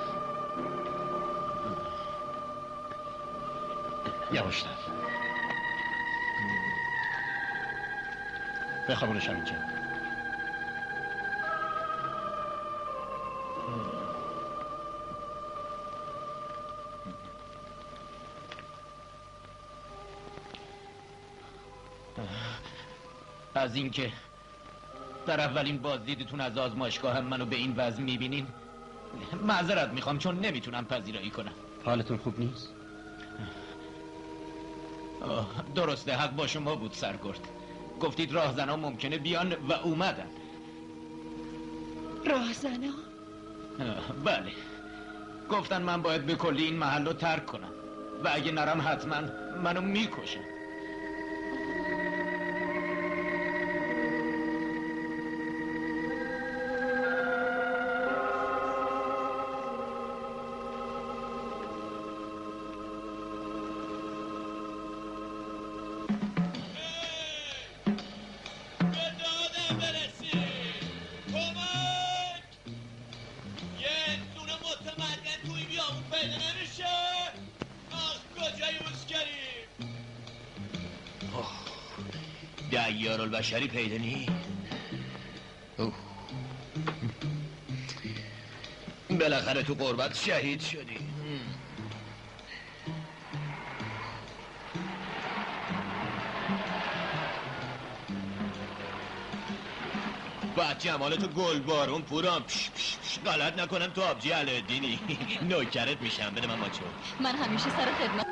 یواشتر بخوابونشم اینجا. از اینکه در اولین بازدیدتون از آزمایشگاه هم منو به این وضع میبینین معذرت میخوام، چون نمیتونم پذیرایی کنم. حالتون خوب نیست؟ آه، درسته، حق با شما بود سرگرد. گفتید راهزنا ممکنه بیان و اومدن. راهزنا؟ بله، گفتن من باید به کلی این محل رو ترک کنم و اگه نرم حتما منو میکشن. دعیارالبشری پیدا نی؟ بالاخره تو قربت شهید شدی. بعد جمالتو گل بارون پورام پش پش پش غلط نکنم تو آبجی علایالدینی. نوکرت میشم. بده من ماچو. من همیشه سر خدمت.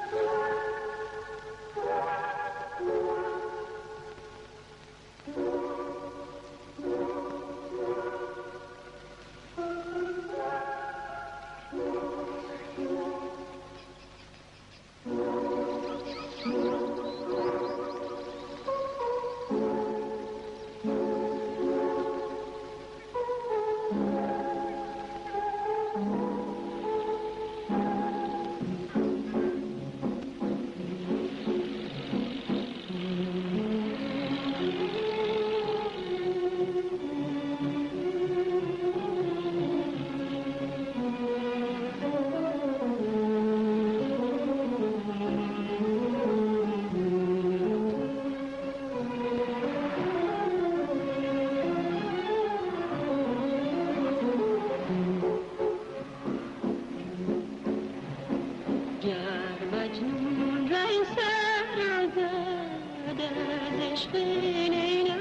عشق لیلا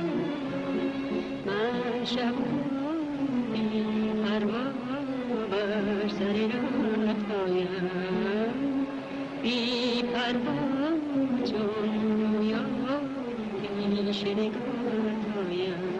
من شب بی پروا بر سر راه پایم بی پروا چون رویا پیش نگاه پایم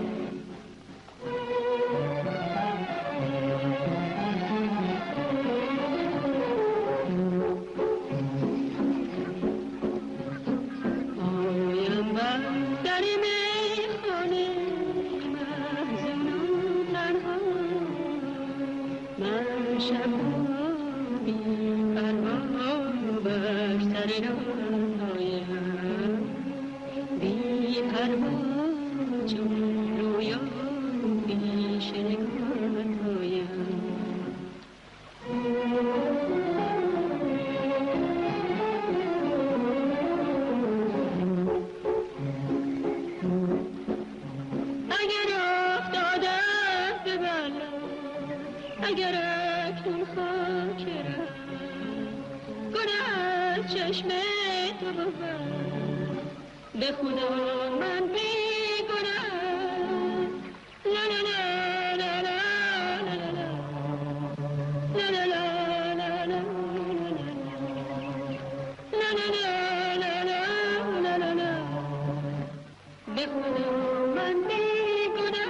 به خدا من بیگناه لا لا لا لا لا لا لا لا لا لا لا لا لا لا به خدا من بیگناه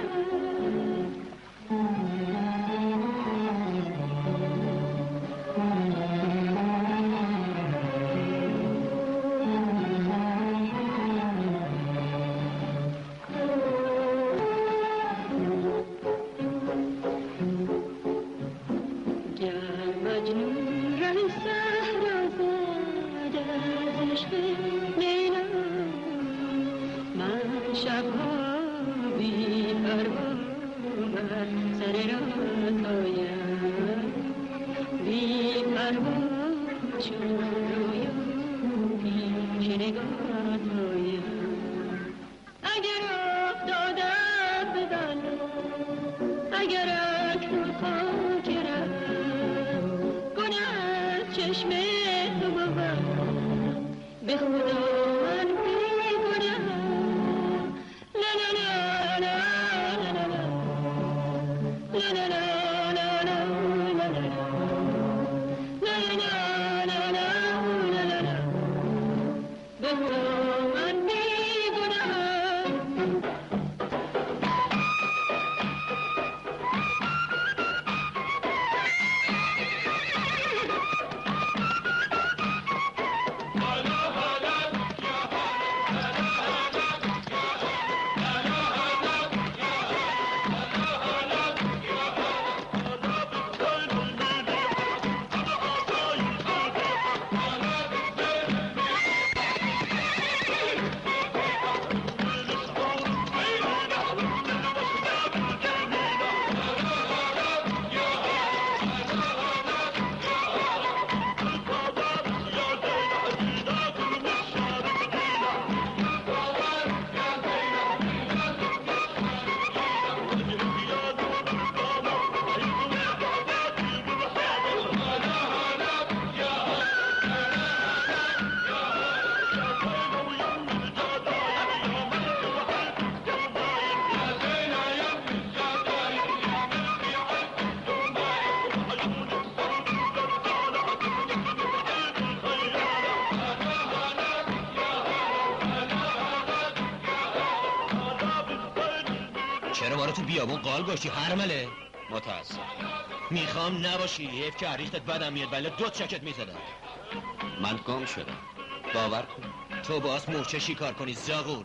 چرا ما رو تو بیابون قال گوشی هرمله؟ متاسف میخوام نباشی حیف که عریختت بدم میاد بله دو چکت میزدم من گم شدم باور کن تو باز مورچه شکار کنی زاغول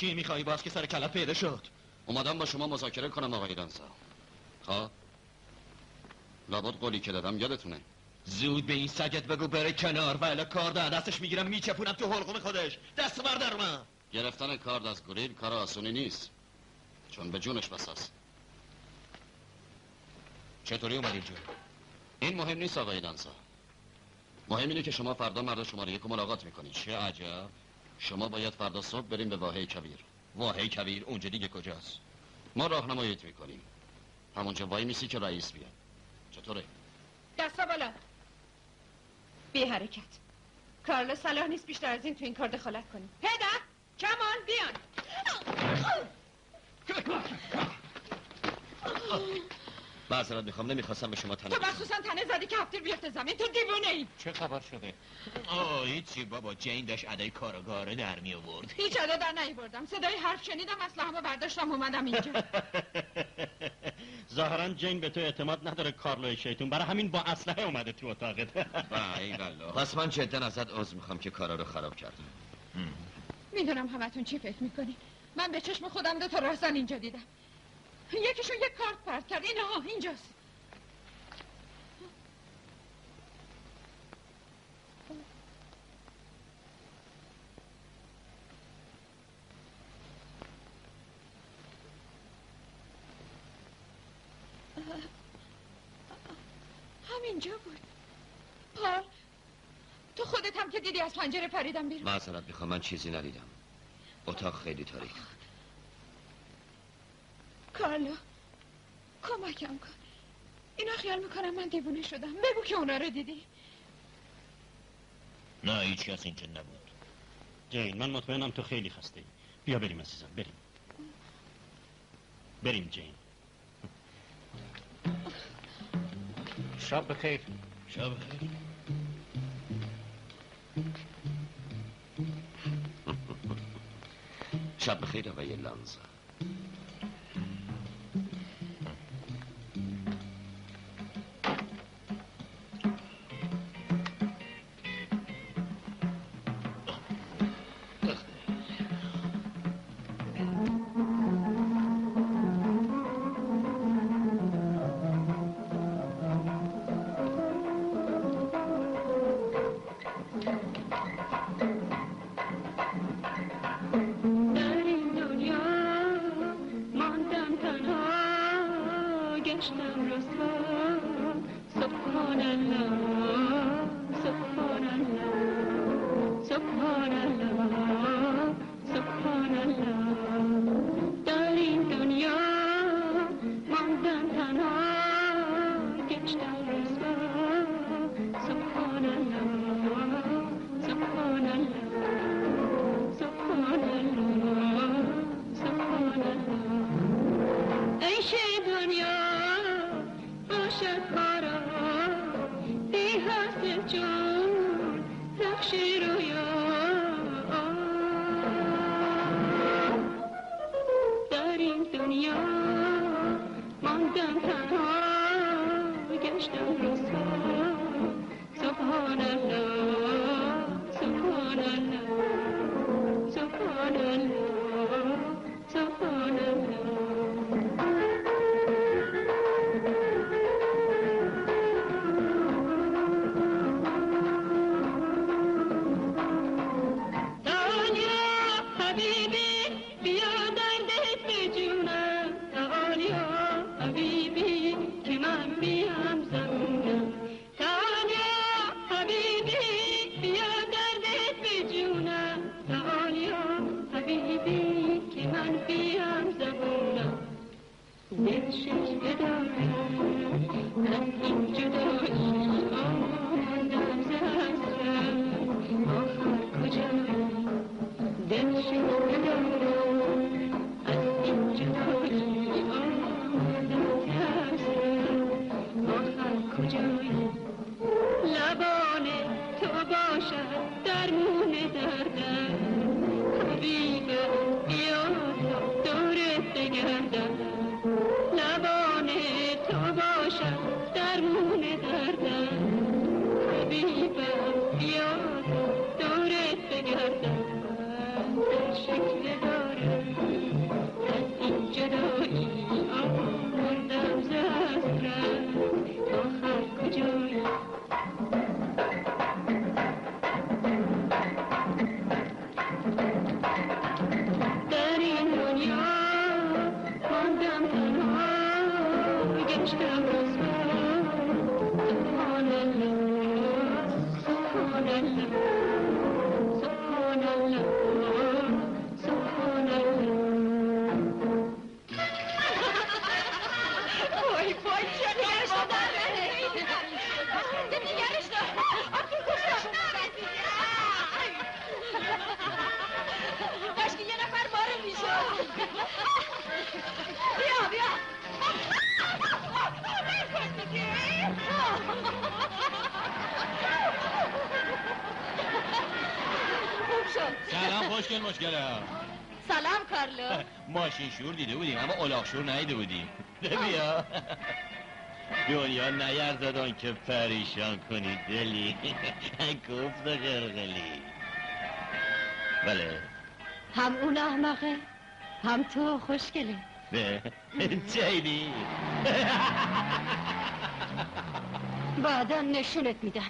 چی میخوایی باز که سر کلت پیدا شد؟ اومدم با شما مذاکره کنم آقای لانزا. خب لابد قولی که دادم یادتونه. زود به این سگت بگو بره کنار و الا کار در دستش میگیرم میچپونم تو حلقوم خودش. دست بردار من. گرفتن کارد از گوریل کار آسونی نیست، چون به جونش بساس. چطوری اومد اینجا؟ این مهم نیست آقای لانزا. مهم اینه که شما فردا مرد شماره یک ملاقات میکنید. چه عجب. شما باید فردا صبح بریم به واحه کبیر. واحه کبیر اونجا دیگه کجاست؟ ما راهنماییت میکنیم. همونجا وای میسی که رئیس بیاد. چطوره؟ دستا بالا. بی حرکت. کارلو صلاح نیست بیشتر از این تو این کار دخالت کنی. پدر کمان بیان. معذرت میخوام، نمیخواستم به شما تنه تو بخصوصا تنه زدی که هفتیر بیفته زمین. تو دیوونه ای. چه خبر شده؟ آه هیچی بابا، جین داشت ادای کارگاره در می آورد. هیچ ادا در نیاوردم. صدای حرف شنیدم، اسلحه‌مو برداشتم اومدم اینجا. ظاهرا جین به تو اعتماد نداره کارلو شیطون، برای همین با اسلحه اومده تو اتاقت. ای والله. پس من جدا ازت عذر میخوام که کارا رو خراب کردم. میدونم همتون چی فکر میکنین. من به چشم خودم دو تا راهزن اینجا دیدم. یکیشون یک کارت پرت کرد. این ها اینجاست. همینجا بود. پال تو خودت هم که دیدی از پنجره پریدم بیرون. معذرت میخوام، من چیزی ندیدم. اتاق خیلی تاریک. کارلو کمکم کن. اینا خیال میکنم من دیوونه شدم. بگو که اونا رو دیدی. نه هیچ کس اینجا نبود. جین من مطمئنم تو خیلی خسته ای. بیا بریم عزیزم، بریم بریم جین. شب بخیر. شب بخیر. شب بخیر آقای لانزا. لبان تو باشد درمون دردم حبیبه بیا تا دورت بگردم لبان تو باشد درمون دردم حبیبه بیا تا دورت بگردم در شکل دارم سلام خوشگل مشکلم. سلام کارلو. ماشین شور دیده بودیم اما الاغ شور ندیده بودیم. بیا دنیا نیار دادن که پریشان کنی دلی. گفت غرغلی. بله هم اون احمقه هم تو خوشگله. نه چیدی بعدا نشونت میدم.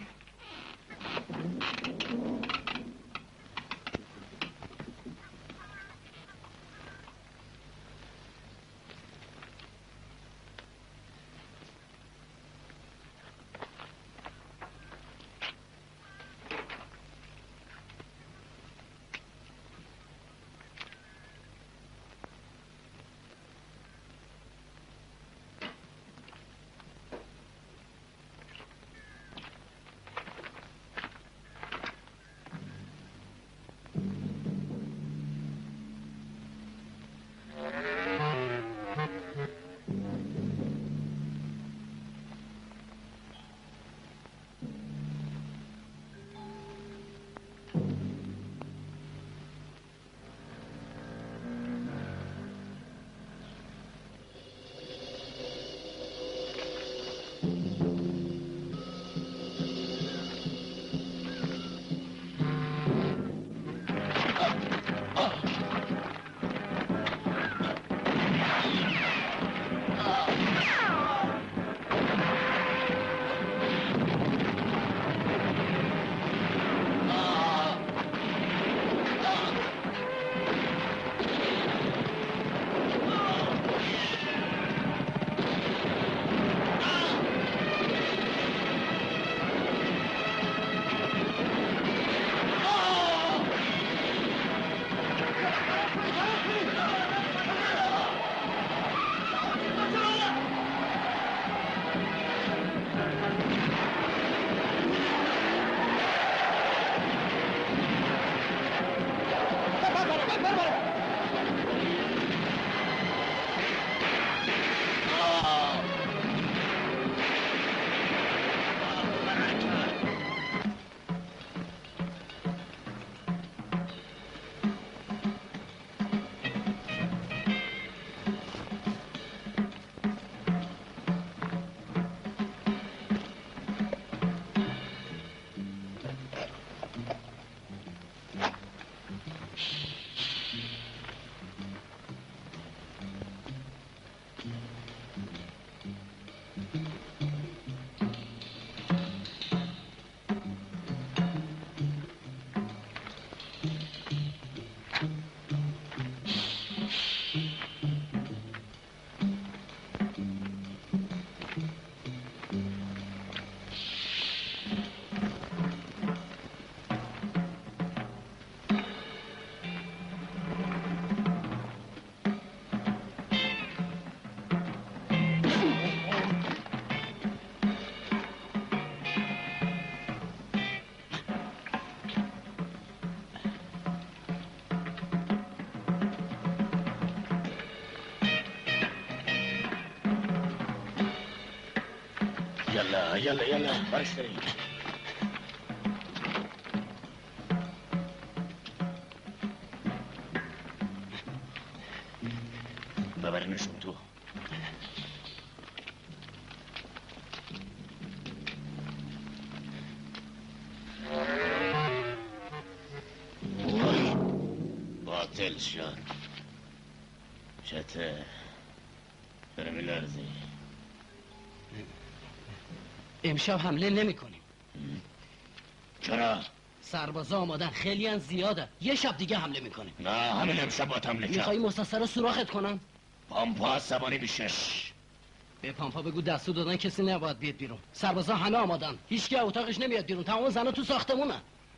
يلا يلا يلا برشتري ببرنشون تو باطل شد چته برمی لرزی امشب حمله نمی کنیم. چرا؟ سربازا آمادن خیلی ان زیاده یه شب دیگه حمله میکنیم. نه همین امشب باید حمله کرد. میخوایی مستصر رو سوراخت کنم؟ پامپا عصبانی میشه. به پامپا بگو دستور دادن کسی نباید بیاد بیرون. سربازا همه آمادن هیچ کی اتاقش نمیاد بیرون. تمام زنا تو ساختمونن.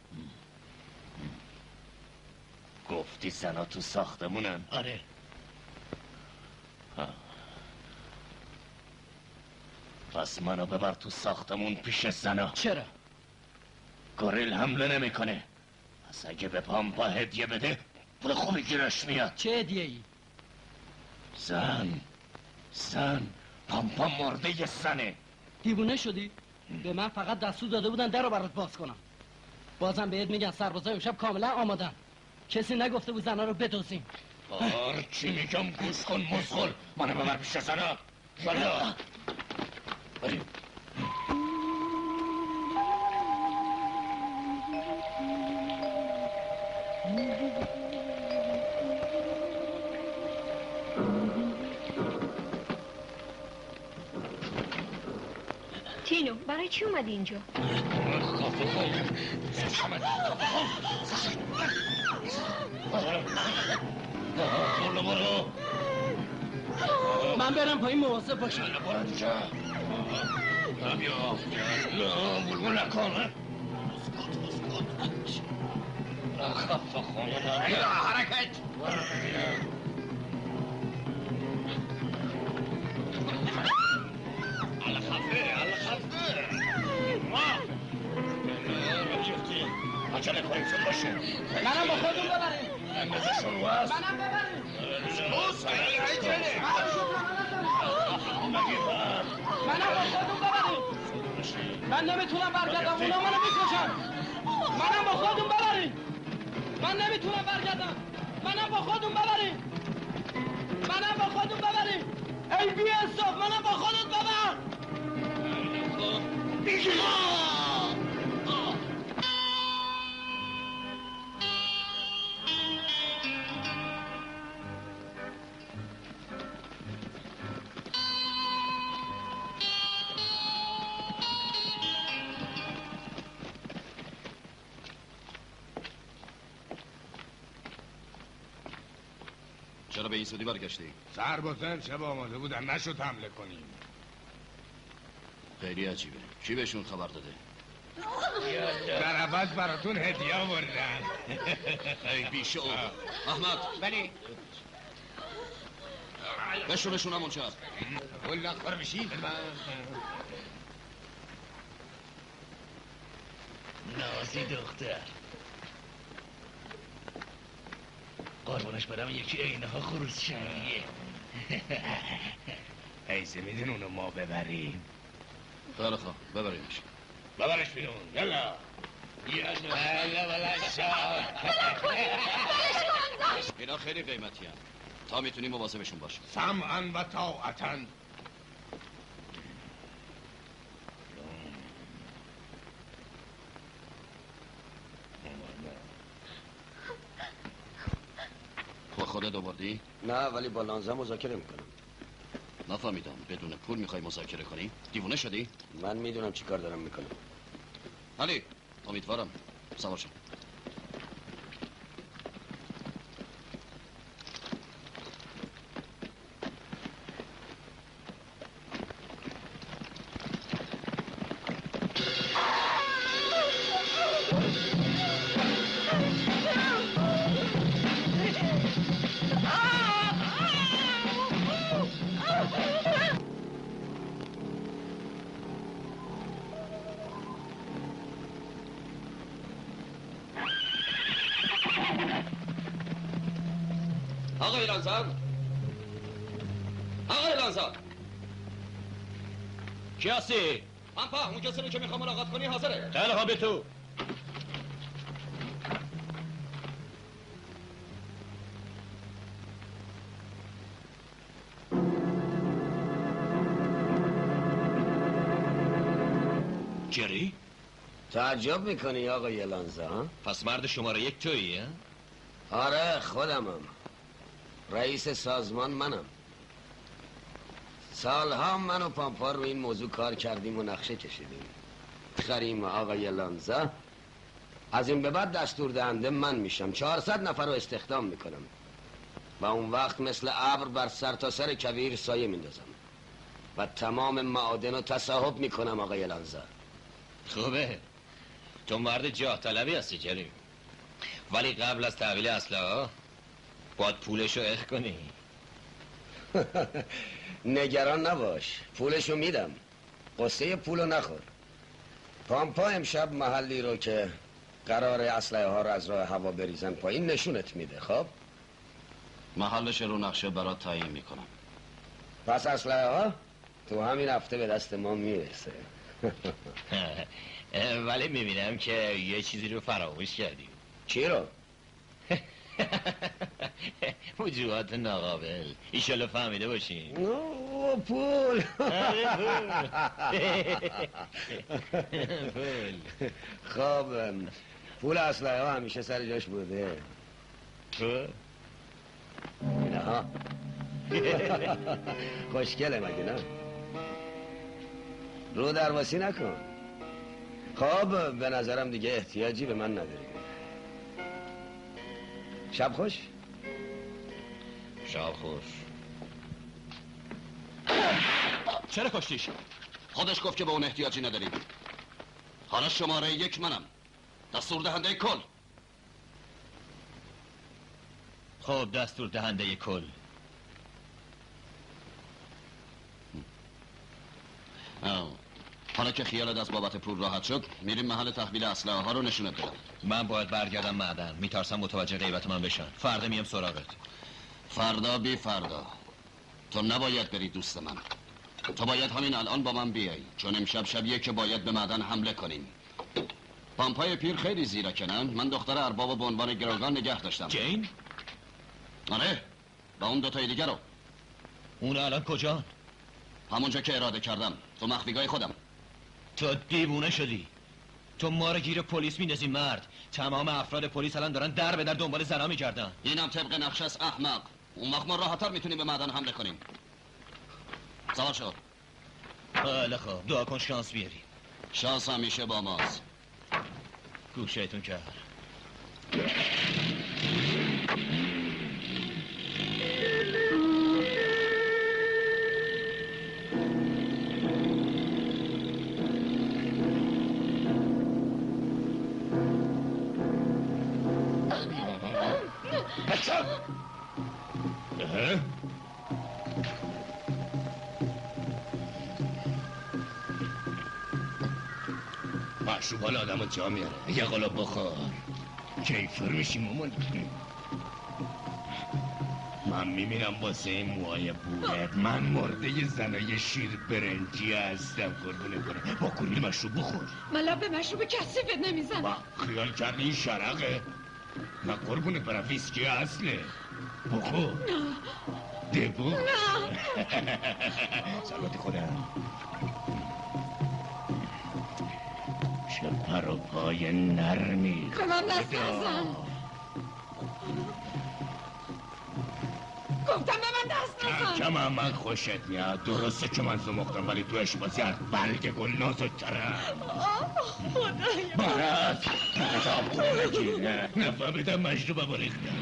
گفتی زنا تو ساختمونن؟ آره. ها. پس منو ببر تو ساختمون پیش زنا. چرا؟ گوریل حمله نمیکنه. پس اگه به پامپا هدیه بده پول خوبی گیرش میاد. چه هدیه ای؟ زن زن پامپا مرده یه زنه. دیوونه شدی؟ به من فقط دستور داده بودن در رو برات باز کنم. بازم بهت میگن سربازای امشب کاملا آمادن. کسی نگفته بود زنها رو بدوزیم. آر چی میگم گوش کن مسخل. منو ببر پیش زنها. یالا بریم. تینو برای چی اومدی اینجا؟ کافه خون برو برو. من برم پایین مواظب باشم. برو اینجا. بیا نه بلبل نکن. اسکت اسکت. کافه خون حرکت. على خفه على خفه. عجله کنید زود باشین. منم با خودم ببریم. اندازشون وست. منم ببریم. بوس کنید عجله. منم با خودم ببریم. من نمیتونم برگردم، اونا منو میکشن. منم با خودم ببریم. من نمیتونم برگردم. منم با خودم ببریم. منم با خودم ببریم. ای بی انصاف منم با خودت ببر. چرا به این سودی برگشتی؟ سربازان شب آماده بودن نشد حمله کنیم. خیلی عجیبه. کی بهشون خبر داده؟ در عوض براتون هدیه آوردن. ای بیشو احمد. بله. بشونشون همون چپ. والله خور بشید. نازی دختر قربانش برم یکی اینها خروز شنگیه. ایزه میدون اونو ما ببریم. خیلی خواه ببریمش. ببرش بیرون یلا. یلا اینا خیلی قیمتی هم. تا میتونیم مواظبشون باشیم. سمعا و طاعتا. با خودت آوردی؟ نه ولی با لانزه مذاکره میکنم. نفهمیدم بدون پول میخوای مذاکره کنی؟ دیوونه شدی؟ من میدونم چی کار دارم میکنم. علی امیدوارم سوار شو. آقای لانزا آقای لانزا کی هستی؟ پامپا اون کسی رو که میخوام ملاقات کنی حاضره. خیلی خواب بیا تو. جری؟ تعجب میکنی آقای لانزا؟ پس مرد شماره یک تویی ها؟ آره خودمم. رئیس سازمان منم. سالها من و پامپا رو این موضوع کار کردیم و نقشه کشیدیم. خریم آقای لانزا از این به بعد دستور دهنده من میشم. چهارصد نفر رو استخدام میکنم و اون وقت مثل ابر بر سر تا سر کویر سایه میندازم و تمام معادن رو تصاحب میکنم آقای لانزا. خوبه تو مرد جاه طلبی هستی جری، ولی قبل از تحویل اسلحه باید پولشو اخ کنی. نگران نباش پولشو میدم. قصه پولو نخور. پامپا امشب محلی رو که قرار اسلحه ها رو از راه هوا بریزن پایین نشونت میده. خب محلش رو نقشه برات تعیین میکنم. پس اسلحه ها تو همین هفته به دست ما میرسه. ولی میبینم که یه چیزی رو فراموش کردی. چی رو؟ وجوهات ناقابل ایشالا فهمیده باشین. اوه پول پول خب پول اسلحه ها همیشه سر جاش بوده. پول نه خوشگله مگه نه؟ رو درواسی نکن. خب به نظرم دیگه احتیاجی به من نداری. شب خوش. شب خوش. چرا کشتیش؟ خودش گفت که به اون احتیاجی نداریم. حالا شماره یک منم، دستور دهنده کل. خب دستور دهنده کل. آه. حالا که خیالت از بابت پول راحت شد، میریم محل تحویل اسلحه ها رو نشونت بدم. من باید برگردم معدن. میترسم متوجه غیبت من بشن. فردا میم سراغت. فردا بی فردا. تو نباید بری دوست من. تو باید همین الان با من بیای، چون امشب شبیه که باید به معدن حمله کنیم. پامپای پیر خیلی زیرکنن. من دختر ارباب به عنوان گروگان نگه داشتم. جین؟ آره، با اون دوتای دیگر رو. اون الان کجا؟ همونجا که اراده کردم، تو مخفیگاه خودم. تو دیوونه شدی. تو ما رو گیر پلیس میندازی مرد. تمام افراد پلیس الان دارن در به در دنبال زنا میگردن. اینم طبق نقشه است احمق. اون وقت ما راحت‌تر میتونیم به معدن حمله کنیم. سوار شو. خیلی خوب، دعا کن شانس بیاری. شانس همیشه با ماست. گوشتون کرد. مشروب حال آدم رو جا میاره. یه قلاب بخور کیفر میشی مامان. من میمیرم واسه این موهای بویت. من مرده زنای شیر برنجی هستم قربونه برم. با کنی مشروب بخور. من لب به مشروب کثیفت نمیزنم. خیال کردی این شرقه؟ نه قربونه برم ویسکی اصله. بخور. نه دبو. نه سلامت خودم. چه پر و پای نرمی. به من دست نزن. گفتم به من دست نزن. کم هم من خوشت میاد. درسته که من زمختم ولی تو اشبازی از بلگ گل نازدترم. خدایا برات کتاب خونه نگیره. نفهمیدم مشروبه بریختم.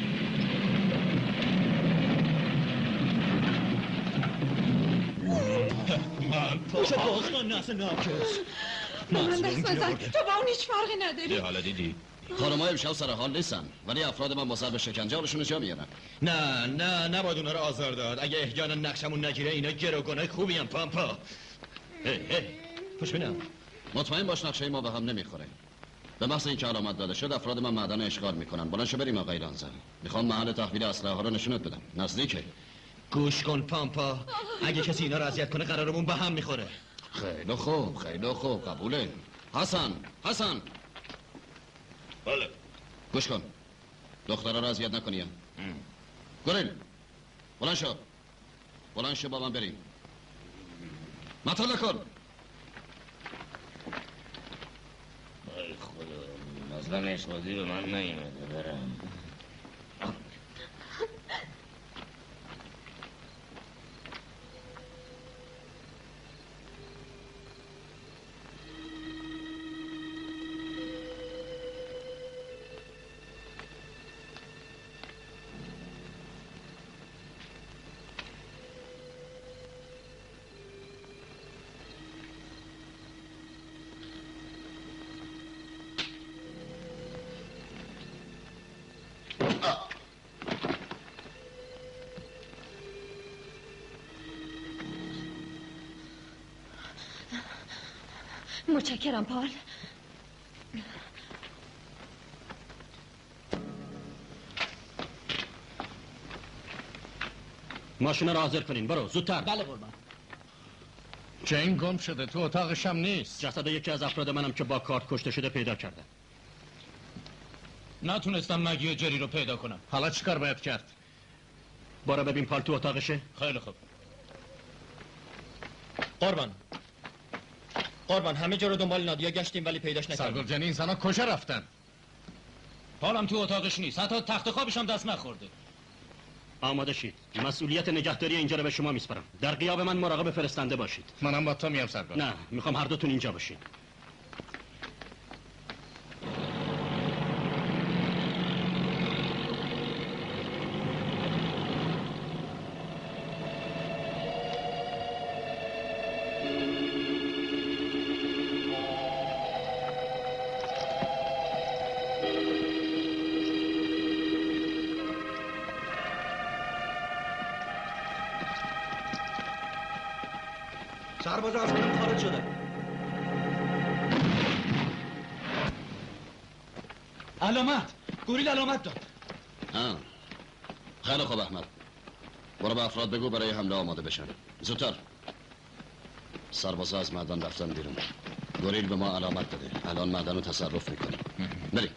پاشو باز کن ناس ناکس. به من دست نزن. تو با اون هیچ فرقی نداری. حالا دیدی؟ خانم‌ها امشب سر حال نیستن، ولی افراد من با سر به شکنجه حالشون جا میارن. نه نه نباید اونا رو آزار داد. اگه احیانا نقشمون نگیره اینا گروگانای خوبی هم پامپا. هی هی پوش بینم. مطمئن باش نقشه ما به هم نمیخوره. به محض اینکه علامت داده شد افراد من معدن اشغال میکنن. بلند شو بریم آقای لانزا. میخوام محل تحویل اسلحه ها رو نشونت بدم. نزدیکه. گوش کن پامپا. اگه کسی اینا رو اذیت کنه قرارمون به هم میخوره. خیلی خوب خیلی خوب قبوله. حسن حسن بله. گوش کن. دخترها رو اذیت نکنیم. گریل بلند شو. بلند شو با من بریم. مطالعه کن. ای خدا نازلن اشغازی به من نیمده برم. متشکرم پال. ماشینا رو حاضر کنین. برو زودتر. بله قربان. جین گم شده تو اتاقش هم نیست. جسد یکی از افراد منم که با کارت کشته شده پیدا کردم. نتونستم مگی جری رو پیدا کنم. حالا چیکار باید کرد؟ برو ببین پال تو اتاقشه. خیلی خوب. قربان قربان همه جا رو دنبال نادیا گشتیم ولی پیداش نکردیم. سرگل جان این زنا کجا رفتن؟ پالم تو اتاقش نیست، حتی تخت خوابش هم دست نخورده. آماده شید، مسئولیت نگهداری اینجا رو به شما میسپارم. در غیاب من مراقب فرستنده باشید. منم با تو میام سرگل. نه، میخوام هر دوتون اینجا باشید. سرباز از کنم خارج شده. علامت گوریل علامت داد. ها خیلی خوب احمد، برو به افراد بگو برای حمله آماده بشن. زودتر. سربازا از معدن رفتن بیرون. گوریل به ما علامت داده، الان معدن رو تصرف میکنه. بری.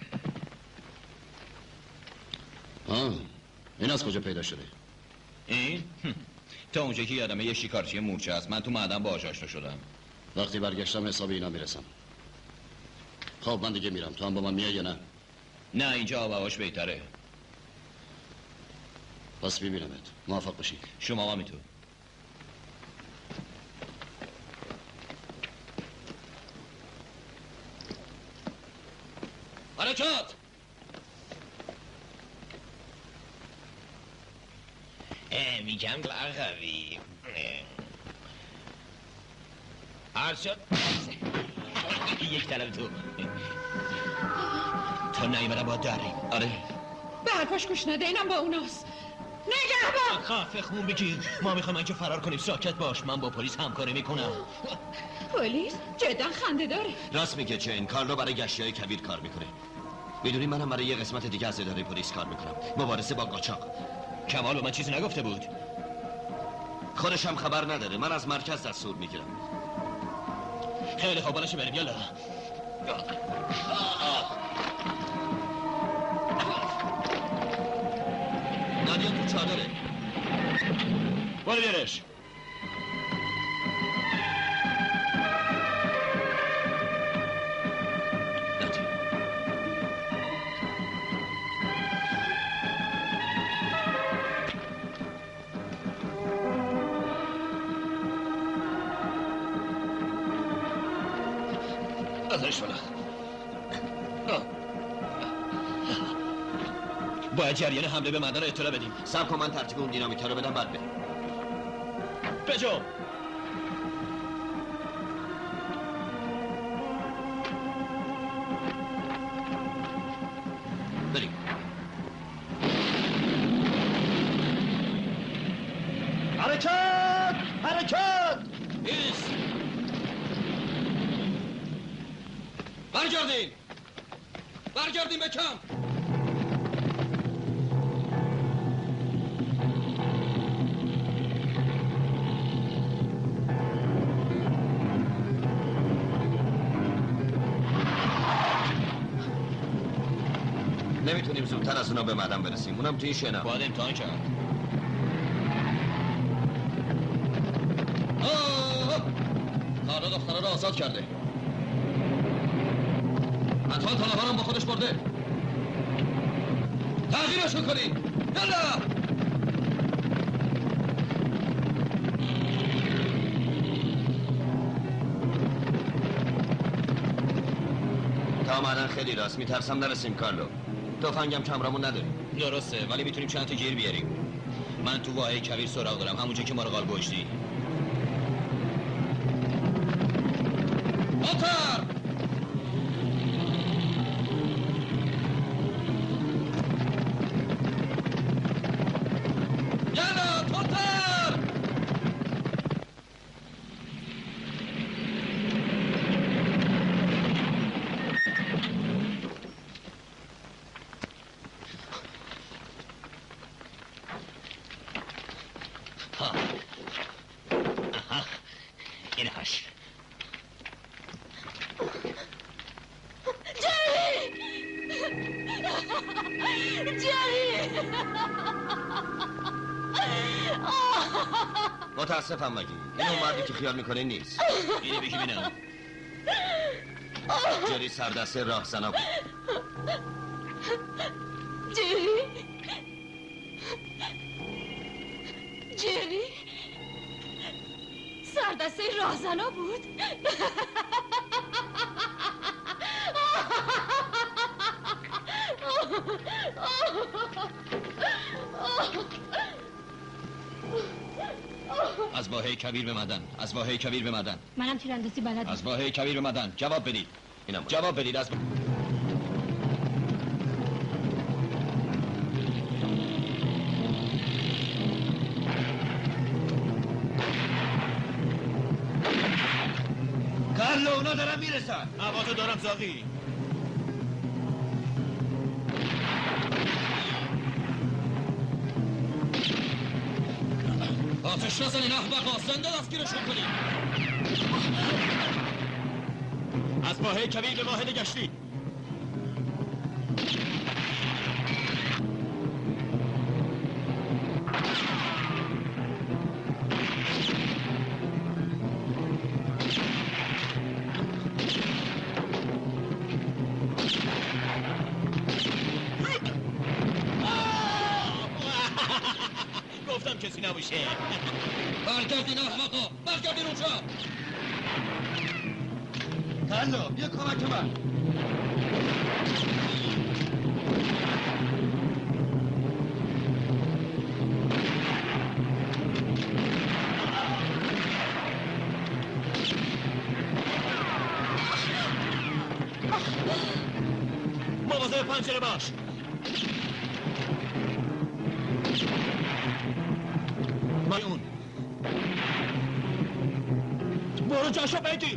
ها این از کجا پیدا شده؟ این؟ تا اونجا که یادمه یه شکارچی مورچه است. من تو معدن باهاش آشنا شدم. وقتی برگشتم حساب اینا میرسم. خب من دیگه میرم، تو هم با من میای یا نه؟ نه اینجا آب هواش بهتره. پس ببینمت. موفق باشی. شما هم تو. حرکات! میگم لغوی عرض شد یک طرف تو تا نیمرم با داریم. آره به حرفاش گوش نده، اینم با اوناست. نگهبان خفه خون بگیر. ما میخوایم اینجا فرار کنیم. ساکت باش، من با پلیس همکاری میکنم. پلیس؟ جدا خنده داره. راست میگه چین. کارلو برای گشتی های کبیر کار میکنه. میدونی منم برای یه قسمت دیگه از اداره پلیس کار میکنم، مبارزه با قاچاق. کمال به من چیزی نگفته بود؟ خودش هم خبر نداره. من از مرکز دستور میگیرم. خیلی خوب بلنش بریم. یالا نادیا تو چادره. برو بیارش. ازش بلا. باید جریان حمله به معدن اطلاع بدیم. صبر کن من ترتیب اون دینامیتا رو بدم بعد بریم. بجو. بریم. حرکت! حرکت! ایست! برگردین! برگردین به کمپ! نمیتونیم زودتر از اونا به معدن برسیم. اونم توی شنم. باید امتحان کرد. کارا دختره رو آزاد کرده. حتما طالبان هم با خودش برده. تغییرشون کنید. یالا! تا معدن خیلی راست. میترسم نرسیم کارلو. تفنگم کمرامون نداریم. درسته ولی میتونیم چند تا گیر بیاریم. من تو واحه کویر سراغ دارم، همونجا که ما رو قال گشتی. آتر! یالا توتر! ها. آها. این هاش. جری متاسفم مگی این اون مردی که خیال میکنه نیست. اینه بگی بینم. جری سردسته راهزنا بود. جری جری سردسته راهزنا بود. از واحه کبیر به مدن، از واحه کبیر به مدن. منم تیراندازی بلدم. از واحه کبیر به مدن جواب بدید. اینم جواب بدید. از کارلو اونا دارن میرسن. هواتو دارم زاغی. آتش نزنین احمقا، زنده دستگیرشون کنید. از واحه کبیر به واحد گشتی. گفتم کسی نباشه. برگردین احمقا، برگردین اونجا. کارلو بیا کمک من. مواظب پنجره باش. مایون برو جاشو بگیر.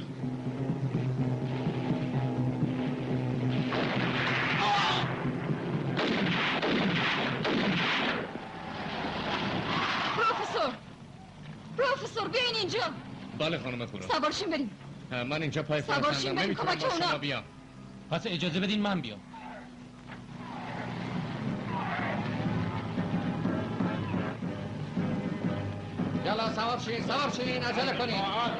پروفسور پروفسور بیاین اینجا. بله خانم خورا. سوارشین بریم. من اینجا پای سوارشین فرسندم بریم نمیتونم کمک با شما اونا. بیام. پس اجازه بدین من بیام. یلا سوار شین سوار شین عجله کنین.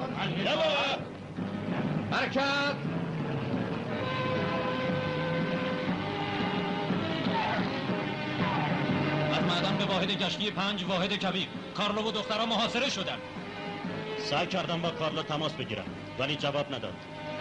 حرکت. از معدن به واحد گشتی پنج واحد کبیر. کارلو و دخترها محاصره شدن. سعی کردم با کارلو تماس بگیرم ولی جواب نداد.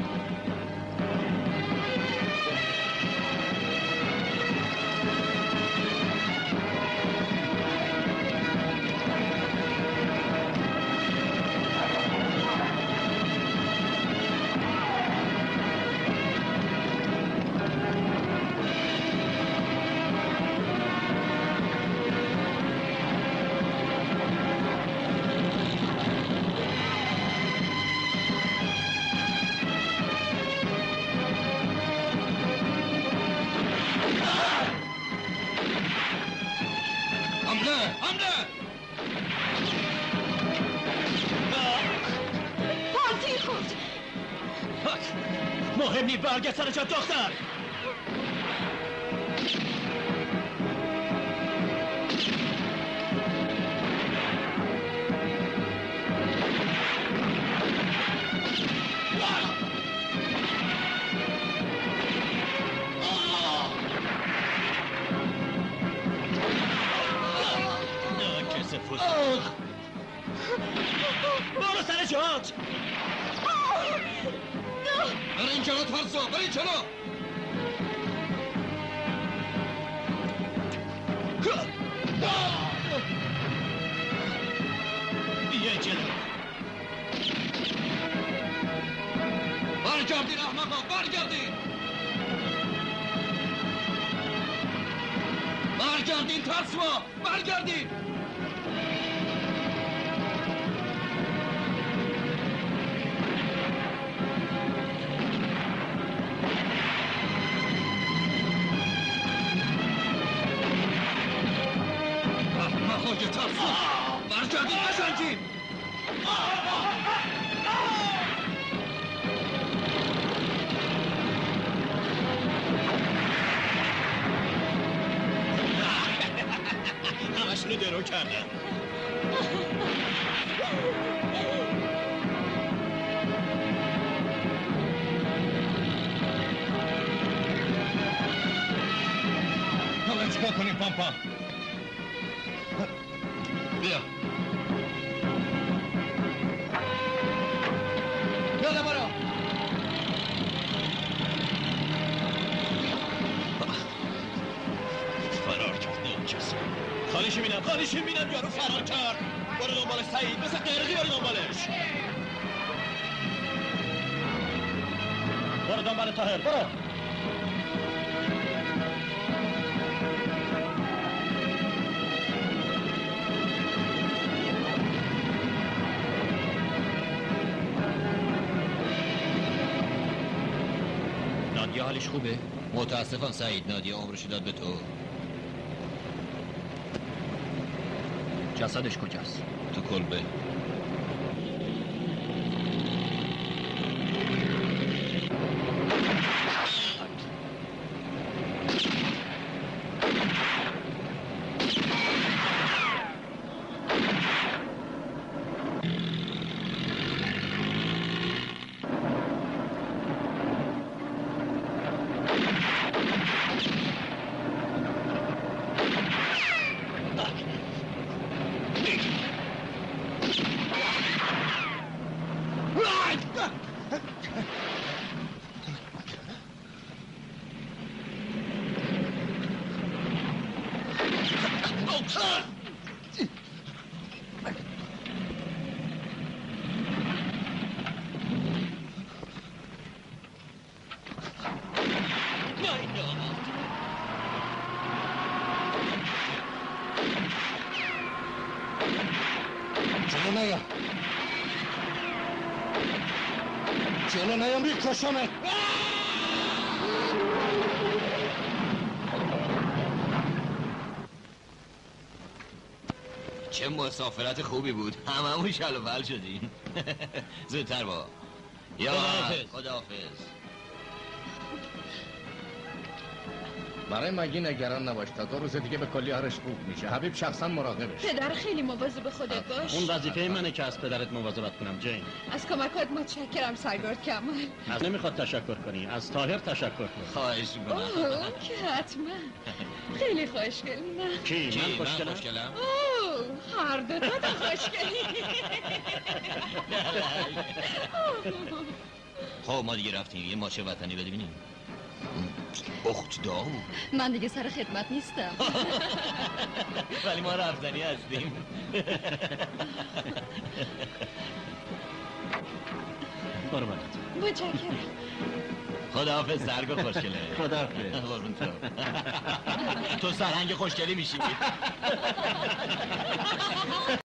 مهم نی برگرد سر جا دختر. ناکس فوز. برو سر جات. برین جلو ترسا، برین جلو. بیا جلو. برگردین احمقا، برگردین. برگردین ترسوا، برگردین. احمقای ترسوا، برگردین نجنگین. ترور کردن. حالا چیکار کنیم پامپا؟ بیا یالا برو. فرار کرد ناچیز. خانشی بینم خانشی بینم یارو فرار کرد. برو دنبالش سعید، مثل قرقی برو دنبالش. برو دنبال طاهر برو. نادیا حالش خوبه؟ متاسفم سعید، نادیا عمرش داد به تو. جسدش کجاست؟ تو کلبه. جلو نیا جلو نیا میکشمت. چه مسافرت خوبی بود، هممون شل و بل شدیم. زودتر با. یا خداحافظ. برای مگی نگران نباش، تا دو روز دیگه به کلی هرش خوب میشه. حبیب شخصا مراقبش. پدر خیلی مواظب خودت باش. اون وظیفه منه که از پدرت مواظبت کنم جین. از کمکات متشکرم سرگرد کمال. از نمیخواد تشکر کنی، از طاهر تشکر کن. خواهش میکنم. اوه که حتما. خیلی خوشگل. نه کی؟ من خوشگلم؟ اوه هر دو تا خوشگلی. خب ما دیگه رفتیم یه ماچه وطنی بده ببینیم. اخت داو من دیگه سر خدمت نیستم. ولی ما رفتنی هستیم. برو برد. متشکرم. خداحافظ سرگو خوشگله. خداحافظ. قربون تو. تو سرهنگ خوشگلی میشی.